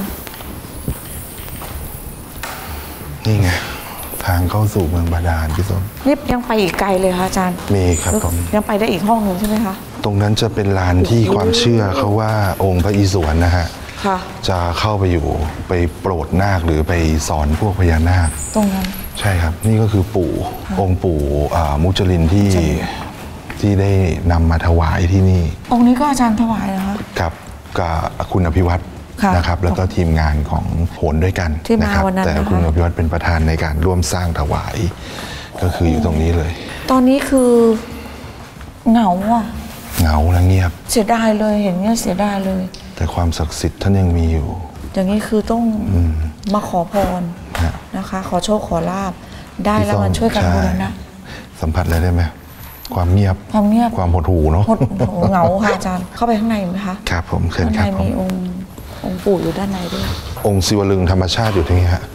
นี่ไงทางเข้าสู่เมืองบาดาลพี่ส้มนี่ยังไปอีกไกลเลยค่ะอาจารย์มีครับผมยังไปได้อีกห้องหนึ่งใช่ไหมคะตรงนั้นจะเป็นลานที่ความเชื่อเขาว่าองค์พระอิศวรนะฮะจะเข้าไปอยู่ไปโปรดนาคหรือไปสอนพวกพญานาคตรงนั้นใช่ครับนี่ก็คือปู่องค์ปู่มุจลินที่ที่ได้นำมาถวายที่นี่องค์นี้ก็อาจารย์ถวายเหรอคะกับกับคุณอภิวัตรนะครับแล้วก็ทีมงานของโหนด้วยกันนะครับแต่คุณอภิวัตรเป็นประธานในการร่วมสร้างถวายก็คืออยู่ตรงนี้เลยตอนนี้คือเหงาอ่ะเหงาและเงียบเสียดายเลยเห็นเงี้ยเสียดายเลยแต่ความศักดิ์สิทธิ์ท่านยังมีอยู่อย่างนี้คือต้องมาขอพรนะคะขอโชคขอลาภได้แล้วมันช่วยกันบูรณะสัมผัสอะไรได้ไหมความเงียบความเงียบความหดหู่เนาะหดหูเหงาค่ะอาจารย์เข้าไปข้างในไหมคะครับผมเชิญครับข้างในมีองค์องค์ปู่อยู่ด้านในด้วยองค์ศิวลึงธรรมชาติอยู่ที่นี่ฮะ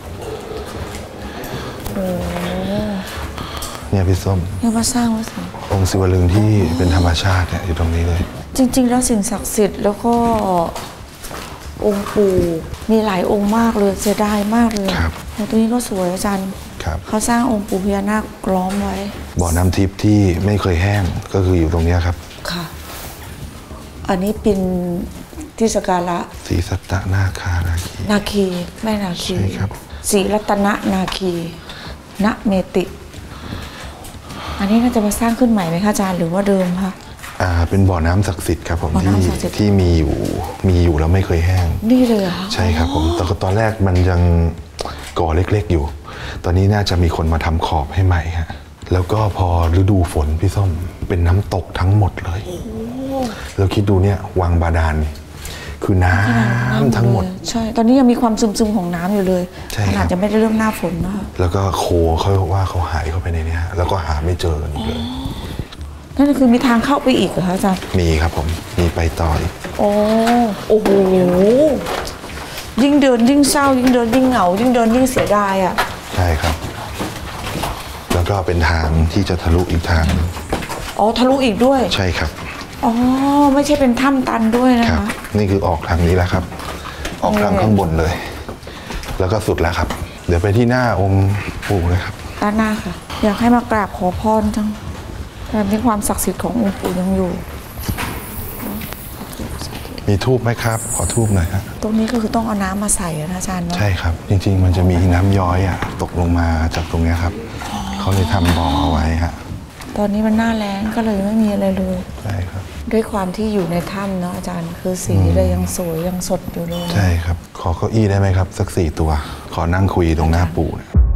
เนี่ยพี่ส้มเนี่ยมาสร้างไว้สิองค์ศิวลึงที่เป็นธรรมชาติเนี่ยอยู่ตรงนี้เลยจริงๆแล้วสิ่งศักดิ์สิทธิ์แล้วก็องค์ปู่มีหลายองค์มากเลยเสียดายมากเลยครับตรงนี้ก็สวยอาจารย์เขาสร้างองค์ปู่พญานาคล้อมไว้บ่อน้ำทิพย์ที่ไม่เคยแห้งก็คืออยู่ตรงนี้ครับค่ะอันนี้เป็นที่สักการะศรีสัตตนาคานาคีนาคีแม่นาคีใช่ครับศรีรัตนนาคีณเมติอันนี้น่าจะมาสร้างขึ้นใหม่ไหมคะอาจารย์หรือว่าเดิมคะอ่าเป็นบ่อน้ำศักดิ์สิทธิ์ครับผมที่ที่มีอยู่มีอยู่แล้วไม่เคยแห้งนี่เลยเหรอใช่ครับผมแต่ตอนแรกมันยังก่อเล็กๆอยู่ตอนนี้น่าจะมีคนมาทำขอบให้ใหม่ฮะแล้วก็พอฤดูฝนพี่ส้มเป็นน้ำตกทั้งหมดเลยแล้วคิดดูเนี่ยวังบาดาลคือน้ำทั้งหมดใช่ตอนนี้ยังมีความซึมๆของน้ำอยู่เลยขนาดจะไม่ได้เริ่มหน้าฝนนะคะแล้วก็โคเขาว่าเขาหายเข้าไปในนี้แล้วก็หาไม่เจอเลยนั่นคือมีทางเข้าไปอีกเหรอคะอาจารย์มีครับผมมีไปต่ออีกโอ้โอ้โหยิ่งเดินยิ่งเศร้ายิ่งเดินยิ่งเหงายิ่งเดินยิ่งเสียดายอ่ะใช่ครับแล้วก็เป็นทางที่จะทะลุอีกทางอ๋อทะลุอีกด้วยใช่ครับอ๋อไม่ใช่เป็นถ้ำตันด้วยนะคะนี่คือออกทางนี้แล้วครับออกทางข้างบนเลยแล้วก็สุดแล้วครับเดี๋ยวไปที่หน้าองค์ปู่เลยครับด้านหน้าค่ะอยากให้มากราบขอพรจังแบบนี้ความศักดิ์สิทธิ์ขององค์ปู่ยังอยู่มีธูปไหมครับขอธูปหน่อยครับตรงนี้ก็คือต้องเอาน้ำมาใส่นะอาจารย์ใช่ครับจริงๆมันจะมีน้ำย้อยอ่ะตกลงมาจากตรงนี้ครับเขาเลยทำบ่อเอาไว้ฮะตอนนี้มันหน้าแล้งก็เลยไม่มีอะไรเลยใช่ครับด้วยความที่อยู่ในถ้ำเนาะอาจารย์คือสีเลยยังสวยยังสดอยู่เลยใช่ครับขอเก้าอี้ได้ไหมครับสักสี่ตัวขอนั่งคุยตรงหน้าปู่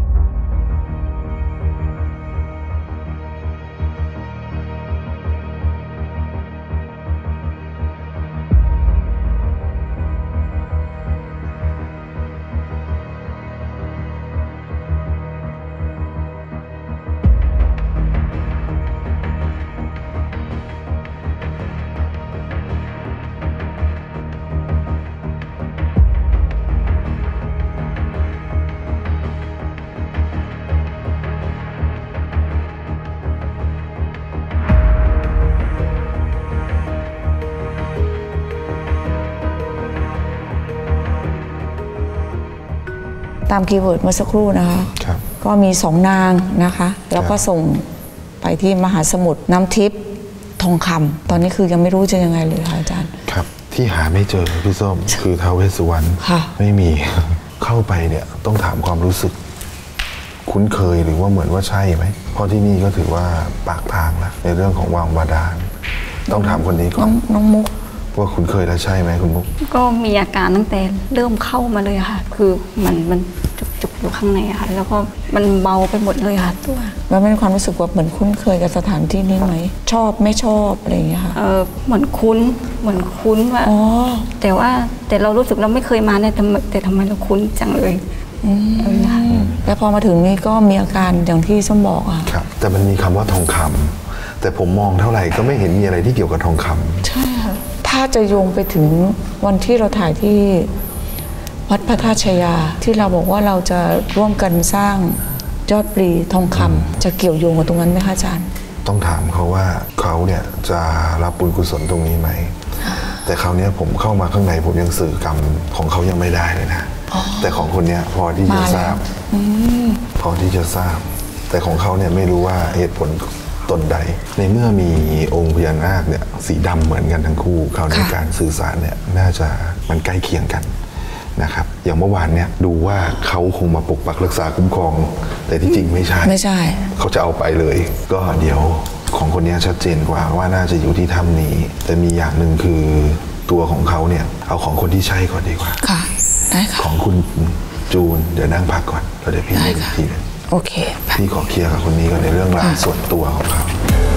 ตามคีย์เวิร์ดเมื่อสักครู่นะคะก็มีสองนางนะคะแล้วก็ส่งไปที่มหาสมุทรน้ำทิพย์ทองคำตอนนี้คือยังไม่รู้จะยังไงเลยค่ะอาจารย์ครับที่หาไม่เจอพี่ส้มคือท้าวเวสสุวรรณไม่มีเข้าไปเนี่ยต้องถามความรู้สึกคุ้นเคยหรือว่าเหมือนว่าใช่ไหมเพราะที่นี่ก็ถือว่าปากทางแล้วในเรื่องของวังบาดาลต้องถามคนนี้ก่อนน้องมุกว่าคุณเคยแล้วใช่ไหมคุณมุกก็มีอาการตั้งแต่เริ่มเข้ามาเลยค่ะคือมันมันจุกๆอยู่ข้างในค่ะแล้วก็มันเบาไปหมดเลยค่ะตัวแล้วมีความรู้สึกว่าเหมือนคุ้นเคยกับสถานที่นี้ไหมชอบไม่ชอบอะไรอย่างเงี้ยค่ะเออเหมือนคุ้นเหมือนคุ้นว่าอ๋อแต่ว่าแต่เรารู้สึกเราไม่เคยมาเนี่ยแต่ทำไมเราคุ้นจังเลยแล้วพอมาถึงนี่ก็มีอาการอย่างที่ส้มบอกอ่ะครับแต่มันมีคำว่าทองคำแต่ผมมองเท่าไหร่ก็ไม่เห็นมีอะไรที่เกี่ยวกับทองคำใช่ค่ะถ้าจะโยงไปถึงวันที่เราถ่ายที่วัดพระธาตุชยาที่เราบอกว่าเราจะร่วมกันสร้างยอดปรีทองคำจะเกี่ยวโยงกับตรงนั้นไหมคะอาจารย์ต้องถามเขาว่าเขาเนี่ยจะรับบุญกุศลตรงนี้ไหมแต่คราวนี้ผมเข้ามาข้างในผมยังสื่อกรรมของเขายังไม่ได้เลยนะแต่ของคนนี้พอที่จะทราบพอที่จะทราบแต่ของเขาเนี่ยไม่รู้ว่าเหตุผลตนใดในเมื่อมีองค์พญานาคเนี่ยสีดำเหมือนกันทั้งคู่เขาในการสื่อสารเนี่ยน่าจะมันใกล้เคียงกันนะครับอย่างเมื่อวานเนี่ยดูว่าเขาคงมาปกปักรักษาคุ้มครองแต่ที่จริงไม่ใช่ไม่ใช่เขาจะเอาไปเลยก็เดี๋ยวของคนนี้ชัดเจนกว่าว่าน่าจะอยู่ที่ถ้ำนี้แต่มีอย่างหนึ่งคือตัวของเขาเนี่ยเอาของคนที่ใช่ก่อนดีกว่าค่ะได้ค่ะของคุณจูนเดี๋ยวนั่งพักก่อนแล้วเดี๋ยวพี่เล่นอีกทีนึงโอเคพี่ขอเคลียร์กับคนนี้ก่อนในเรื่องราวส่วนตัวของเขา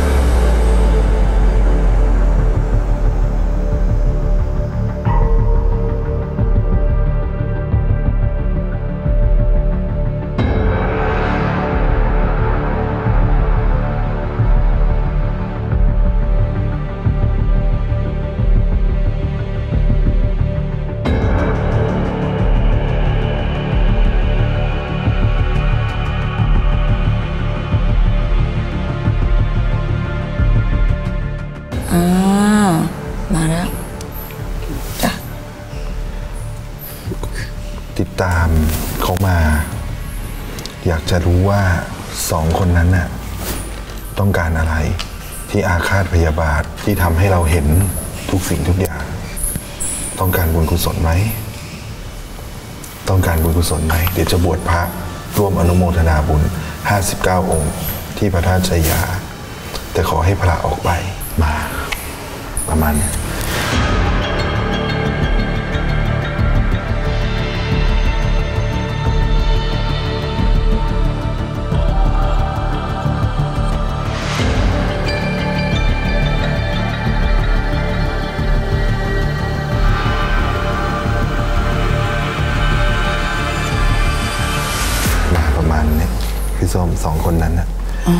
มาแล้วจ้ะติดตามเขามาอยากจะรู้ว่าสองคนนั้นน่ะต้องการอะไรที่อาฆาตพยาบาทที่ทำให้เราเห็นทุกสิ่งทุกอย่างต้องการบุญกุศลไหมต้องการบุญกุศลไหมเดี๋ยวจะบวชพระร่วมอนุโมทนาบุญห้าสิบเก้าองค์ที่พระธาตุชยาแต่ขอให้พระออกไปมาประมาณนี้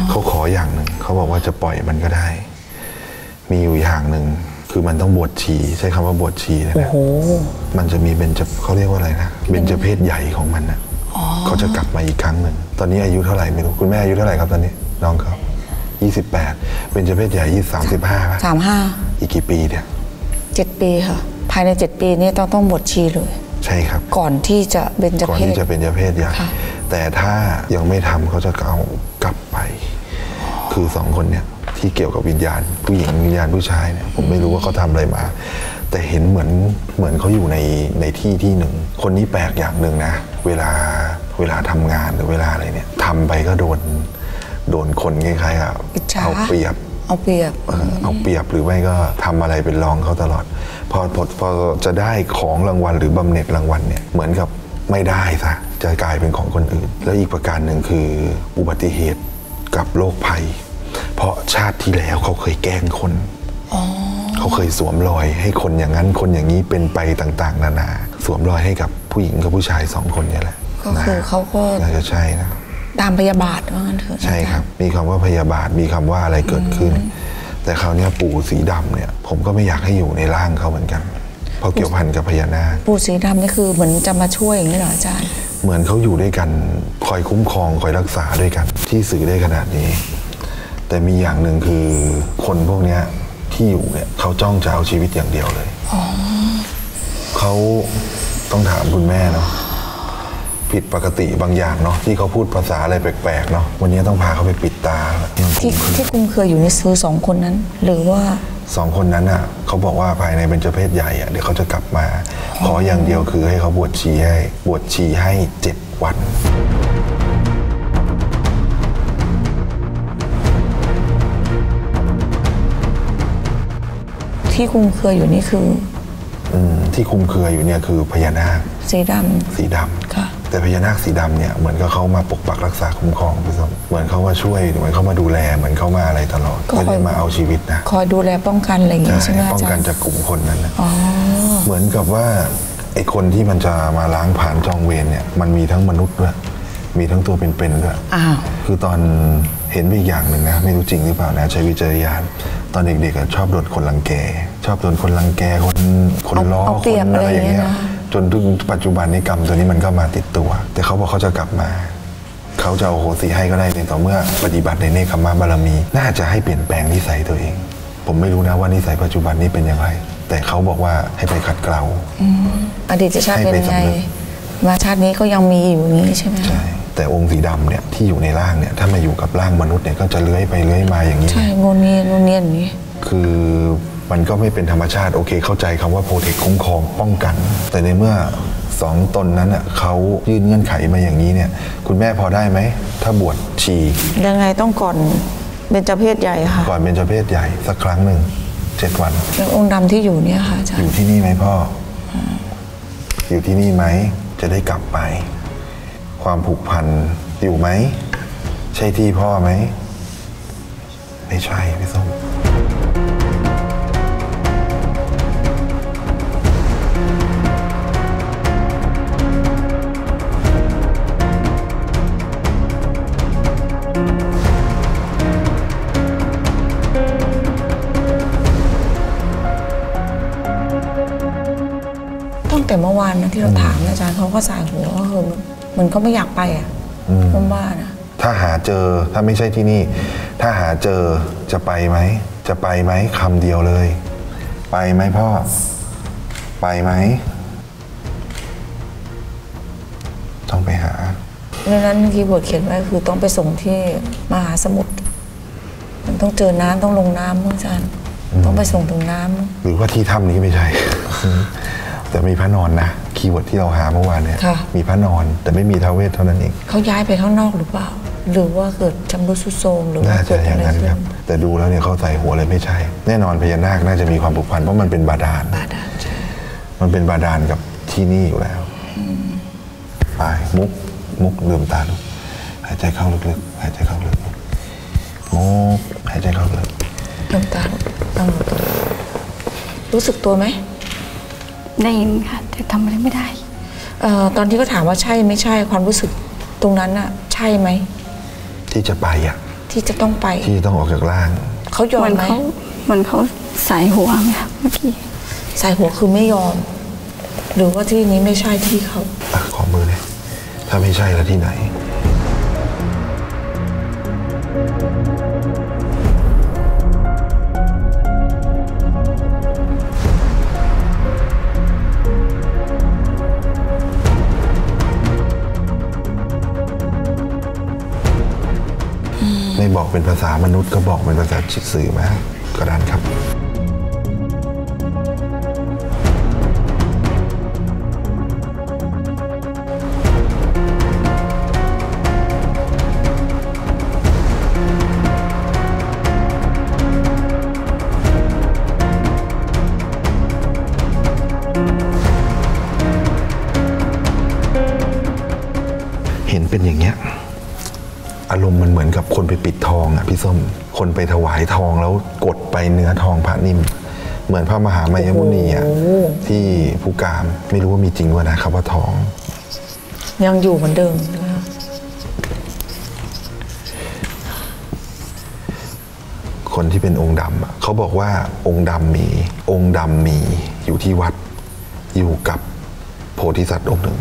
เขาขออย่างหนึ่งเขาบอกว่าจะปล่อยมันก็ได้ มีอยู่อย่างหนึ่งคือมันต้องบวชชีใช้คำว่าบวชชีนะมันจะมีเบญจเขาเรียกว่าอะไรนะเบญจเพศใหญ่ของมันนะเขาจะกลับมาอีกครั้งหนึ่งตอนนี้อายุเท่าไหร่ไม่รู้คุณแม่อายุเท่าไหร่ครับตอนนี้น้องเขายี่สิบแปดเบญจเพศใหญ่ยี่สามสิบห้าสามห้าอีกกี่ปีเนี่ยเจ็ดปีค่ะภายในเจ็ดปีนี้ต้องต้องบวชชีเลยใช่ครับก่อนที่จะเบญจเพศก่อนที่จะเป็นเบญจเพศใหญ่แต่ถ้ายังไม่ทำเขาจะเอากลับไปคือสองคนเนี่ยที่เกี่ยวกับวิญญาณผู้หญิงวิญญาณผู้ชายเนี่ยผมไม่รู้ว่าเขาทำอะไรมาแต่เห็นเหมือนเหมือนเขาอยู่ในในที่ที่หนึ่งคนนี้แปลกอย่างหนึ่งนะเวลาเวลาทำงานหรือเวลาอะไรเนี่ยทำไปก็โดนโดนคนคล้ายๆกับเอาเปรียบเอาเปรียบเอาเปรียบหรือไม่ก็ทำอะไรเป็นรองเขาตลอดพอพอพอจะได้ของรางวัลหรือบำเหน็จรางวัลเนี่ยเหมือนกับไม่ได้ซะจะกลายเป็นของคนอื่นแล้วอีกประการหนึ่งคืออุบัติเหตุกับโรคภัยเพราะชาติที่แล้วเขาเคยแกล้งคนเขาเคยสวมรอยให้คนอย่างนั้นคนอย่างนี้เป็นไปต่างๆนานาสวมรอยให้กับผู้หญิงกับผู้ชายสองคนนี่แหละก็คือเขาก็น่าจะใช่นะตามพยาบาทว่างั้นเถอะใช่ครับมีคำว่าพยาบาทมีคำว่าอะไรเกิดขึ้นแต่คราวนี้ปู่สีดำเนี่ยผมก็ไม่อยากให้อยู่ในร่างเขาเหมือนกันเพราะเกี่ยวพันกับพญานาคปู่สีดำนี่คือเหมือนจะมาช่วยอย่างนี้เหรออาจารย์เหมือนเขาอยู่ด้วยกันคอยคุ้มครองคอยรักษาด้วยกันที่สื่อได้ขนาดนี้แต่มีอย่างหนึ่งคือคนพวกนี้ที่อยู่เนี่ยเขาจ้องจะเอาชีวิตอย่างเดียวเลยเขาต้องถามคุณแม่เนาะผิดปกติบางอย่างเนาะที่เขาพูดภาษาอะไรแปลกๆเนาะวันนี้ต้องพาเขาไปปิดตาที่ที่คุมเคยอยู่ในซื้อสองคนนั้นหรือว่าสองคนนั้นอ่ะเขาบอกว่าภายในเบญจเพศใหญ่อ่ะเดี๋ยวเขาจะกลับมาขออย่างเดียวคือให้เขาบวชชีให้บวชชีให้เจ็ดวันที่คุมเครืออยู่นี่คืออืมที่คุมเครืออยู่เนี่ยคือพญานาคสีดำสีดำค่ะแต่พญานาคสีดำเนี่ยเหมือนกับเขามาปกปักรักษาคุ้มครองพี่ส้มเหมือนเขามาช่วยเหมือนเขามาดูแลเหมือนเขามาอะไรตลอดไม่ได้มาเอาชีวิตนะคอยดูแลป้องกันอะไรอย่างงี้ใช่ไหมป้องกันจากกลุ่มคนนั้นนะเหมือนกับว่าไอ้คนที่มันจะมาล้างผ่านจองเวรเนี่ยมันมีทั้งมนุษย์ด้วยมีทั้งตัวเป็นๆด้วยคือตอนเห็นอีกอย่างหนึ่งนะไม่รู้จริงหรือเปล่านะใช้วิจารณญาณตอนเด็กๆชอบโดนคนรังแกชอบโดนคนรังแกคนคนล้อคนอะไรอย่างเงี้ยจนถึงปัจจุบันนี้กรรมตัวนี้มันก็มาติดตัวแต่เขาบอกเขาจะกลับมาเขาจะเอาโหสิให้ก็ได้ในต่อเมื่อปฏิบัติในเนคขมะบารมีน่าจะให้เปลี่ยนแปลงนิสัยตัวเองผมไม่รู้นะว่านิสัยปัจจุบันนี้เป็นอย่างไรแต่เขาบอกว่าให้ไปขัดเกลาอดีตชาติเป็นยังไงมาชาตินี้ก็ยังมีอยู่นี้ใช่ไหมใช่แต่องค์สีดำเนี่ยที่อยู่ในร่างเนี่ยถ้ามาอยู่กับร่างมนุษย์เนี่ยก็จะเลื้อยไปเลื้อยมาอย่างนี้ใช่งนเงียนงนเงียนอย่างนี้คือมันก็ไม่เป็นธรรมชาติโอเคเข้าใจคำว่าโปรเทคคุ้มครองป้องกันแต่ในเมื่อสองตนนั้นอ่ะเขายื่นเงื่อนไขมาอย่างนี้เนี่ยคุณแม่พอได้ไหมถ้าบวชชียังไงต้องก่อนเบญจเพศใหญ่ค่ะก่อนเบญจเพศใหญ่สักครั้งหนึ่งเจ็ดวันแล้วองค์ดำที่อยู่เนี่ยค่ะอาจารย์อยู่ที่นี่ไหมพ่ออยู่ที่นี่ไหมจะได้กลับไปความผูกพันอยู่ไหมใช่ที่พ่อไหมไม่ใช่พี่ส้มตั้งแต่เมื่อวานนะที่เราถามอาจารย์เขาก็สายหัวว่าเออมันก็ไม่อยากไปอ่ะผมว่านะถ้าหาเจอถ้าไม่ใช่ที่นี่ถ้าหาเจอจะไปไหมจะไปไหมคำเดียวเลยไปไหมพ่อไปไหมต้องไปหาในนั้นคีย์บอร์ดเขียนไว้คือต้องไปส่งที่มหาสมุทรมันต้องเจอน้ำต้องลงน้ำอาจารย์ต้องไปส่งถึงน้ำหรือว่าที่ถ้ำนี้ไม่ใช่ แต่มีพระนอนนะคีย์เวิร์ดที่เราหาเมื่อวานเนี่ยมีพระนอนแต่ไม่มีท้าวเวสเท่านั้นเองเขาย้ายไปข้างนอกหรือเปล่าหรือว่าเกิดชำรุดทรุดโทรมหรือว่าเกิดอะไรขึ้นแต่ดูแล้วเนี่ยเขาใส่หัวเลยไม่ใช่แน่นอนพญานาคน่าจะมีความผูกพันเพราะมันเป็นบาดาลบาดาลใช่มันเป็นบาดาลกับที่นี่อยู่แล้วไปมุกมุกลืมตาดูหายใจเข้าลึกๆหายใจเข้าลึกมุกหายใจเข้าลึกลืมตาตั้งตัวรู้สึกตัวไหมได้ยินค่ะแต่ทำอะไรไม่ได้เอ่อตอนที่เขาถามว่าใช่ไม่ใช่ความรู้สึกตรงนั้นอะใช่ไหมที่จะไปอ่ะที่จะต้องไปที่ต้องออกจากร่างเขายอมไหมเหมือนเขาสายหัวไหมคะเมื่อกี้สายหัวคือไม่ยอมหรือว่าที่นี้ไม่ใช่ที่เขาขอมือเลยถ้าไม่ใช่แล้วที่ไหนไม่บอกเป็นภาษามนุษย์ก็บอกเป็นภาษาจิตสื่อมาก็ได้ครับเห็นเป็นอย่างเงี้ยอารมณ์มันเหมือนกับคนไปปิดทองอ่ะพี่ส้มคนไปถวายทองแล้วกดไปเนื้อทองพระนิ่มเหมือนพระมหามายมุนีอ่ะที่ภูกามไม่รู้ว่ามีจริงวะนะครับว่าทองยังอยู่เหมือนเดิมคนที่เป็นองค์ดำเขาบอกว่าองค์ดำมีองค์ดำมีอยู่ที่วัดอยู่กับโพธิสัตว์องค์หนึ่ง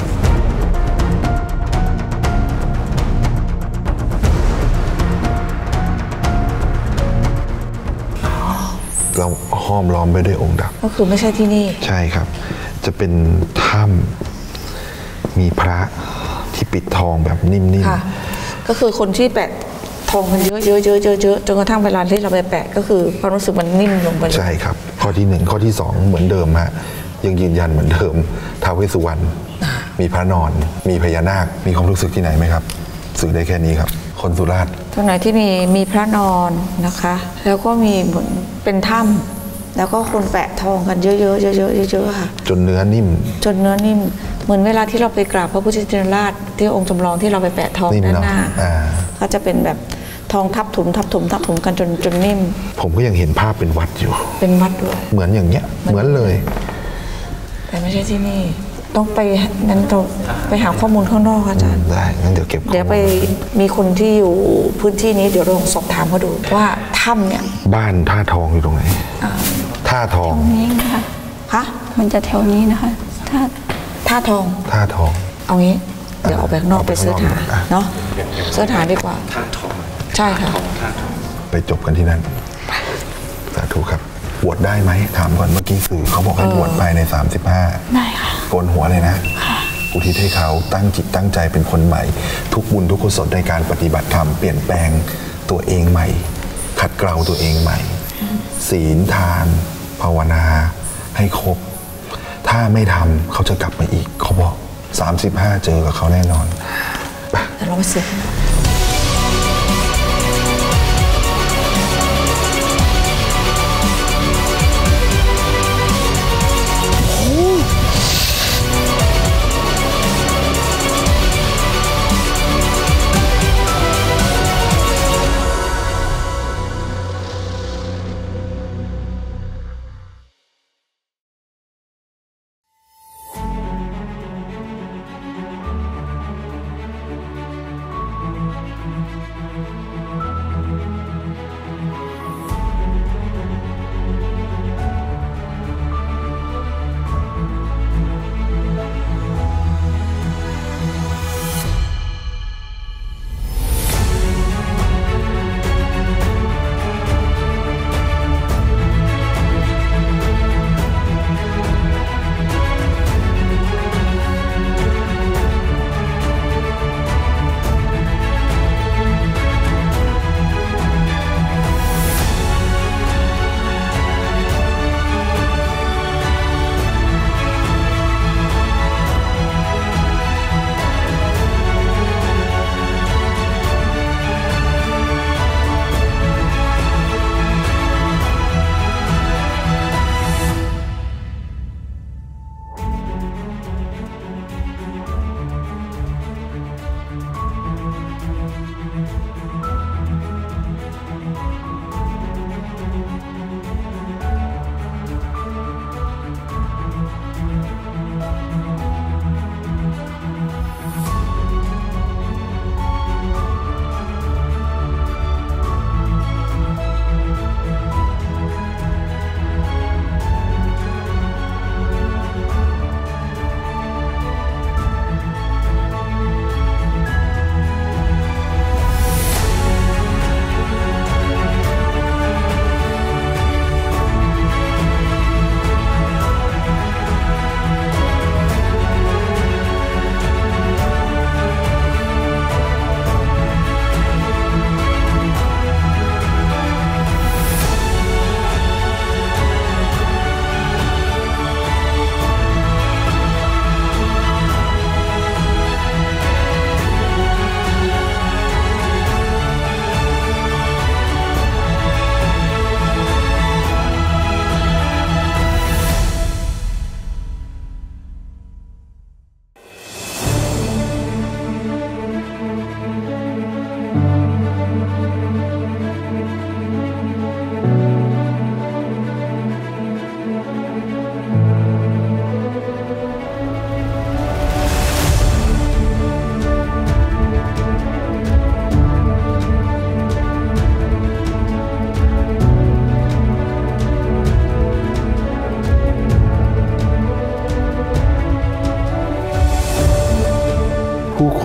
เราห้อมล้อมไปด้วยองค์ดำก็คือไม่ใช่ที่นี่ใช่ครับจะเป็นถ้ำมีพระที่ปิดทองแบบนิ่มๆค่ะก็คือคนที่แปะทองกันเยอะๆเยอะๆเยอะๆจนกระทั่งเวลาที่เราไปแปะก็คือความรู้สึกมันนิ่มลงไปใช่ครับข้อที่หนึ่งข้อที่สองเหมือนเดิมฮะยังยืนยันเหมือนเดิมท้าวเวสสุวรรณมีพระนอนมีพญานาคมีความรู้สึกที่ไหนไหมครับสื่อได้แค่นี้ครับคนสุราษฎร์ตรงไหนที่มีมีพระนอนนะคะแล้วก็มีเหมือนเป็นถ้ำแล้วก็คนแปะทองกันเยอะๆเยอะๆเยอะๆค่ะจนเนื้อนิ่มจนเนื้อนิ่มเหมือนเวลาที่เราไปกราบพระพุทธชินราชที่องค์จำลองที่เราไปแปะทองด้านหน้าก็จะเป็นแบบทองทับถมทับถมทับถมกันจนจนนิ่มผมก็ยังเห็นภาพเป็นวัดอยู่เป็นวัดด้วยเหมือนอย่างเงี้ยเหมือนเลยแต่ไม่ใช่ที่นี่ต้องไปนั้นเราไปหาข้อมูลข้างนอกอาจารย์ได้งั้นเดี๋ยวเก็บเดี๋ยวไปมีคนที่อยู่พื้นที่นี้เดี๋ยวลองสอบถามเขาดูว่าถ้ำเนี่ยบ้านท่าทองอยู่ตรงไหนท่าทองตรงนี้นะคะฮะมันจะแถวนี้นะคะท่าท่าทองท่าทองเอางี้เดี๋ยวออกไปนอกไปเสิร์ชหาเนาะเสิร์ชหาดีกว่าท่าทองใช่ค่ะไปจบกันที่นั่นสาธุครับบวชได้ไหมถามก่อนเมื่อกี้สื่อเขาบอกให้บวชภายในสามสิบห้าได้ค่ะโกนหัวเลยนะอุทิศให้เขาตั้งจิตตั้งใจเป็นคนใหม่ทุกบุญทุกกุศลในการปฏิบัติธรรมเปลี่ยนแปลงตัวเองใหม่ขัดเกลาตัวเองใหม่ศีลทานภาวนาให้ครบถ้าไม่ทำเขาจะกลับมาอีกเขาบอกสามสิบห้าเจอกับเขาแน่นอนไปเราไปสิ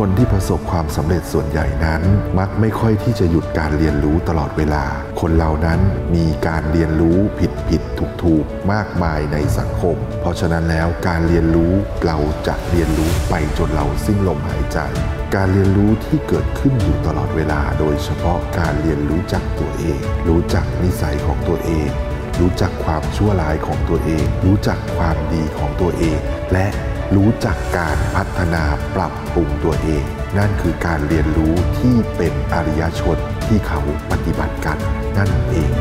คนที่ประสบความสำเร็จส่วนใหญ่นั้นมักไม่ค่อยที่จะหยุดการเรียนรู้ตลอดเวลาคนเหล่านั้นมีการเรียนรู้ผิดผิดถูกถูกมากมายในสังคมเพราะฉะนั้นแล้วการเรียนรู้เราจะเรียนรู้ไปจนเราสิ้นลมหายใจการเรียนรู้ที่เกิดขึ้นอยู่ตลอดเวลาโดยเฉพาะการเรียนรู้จักตัวเองรู้จักนิสัยของตัวเองรู้จักความชั่วร้ายของตัวเองรู้จักความดีของตัวเองและรู้จักการพัฒนาปรับปรุงตัวเองนั่นคือการเรียนรู้ที่เป็นอริยชนที่เขาปฏิบัติกันนั่นเอง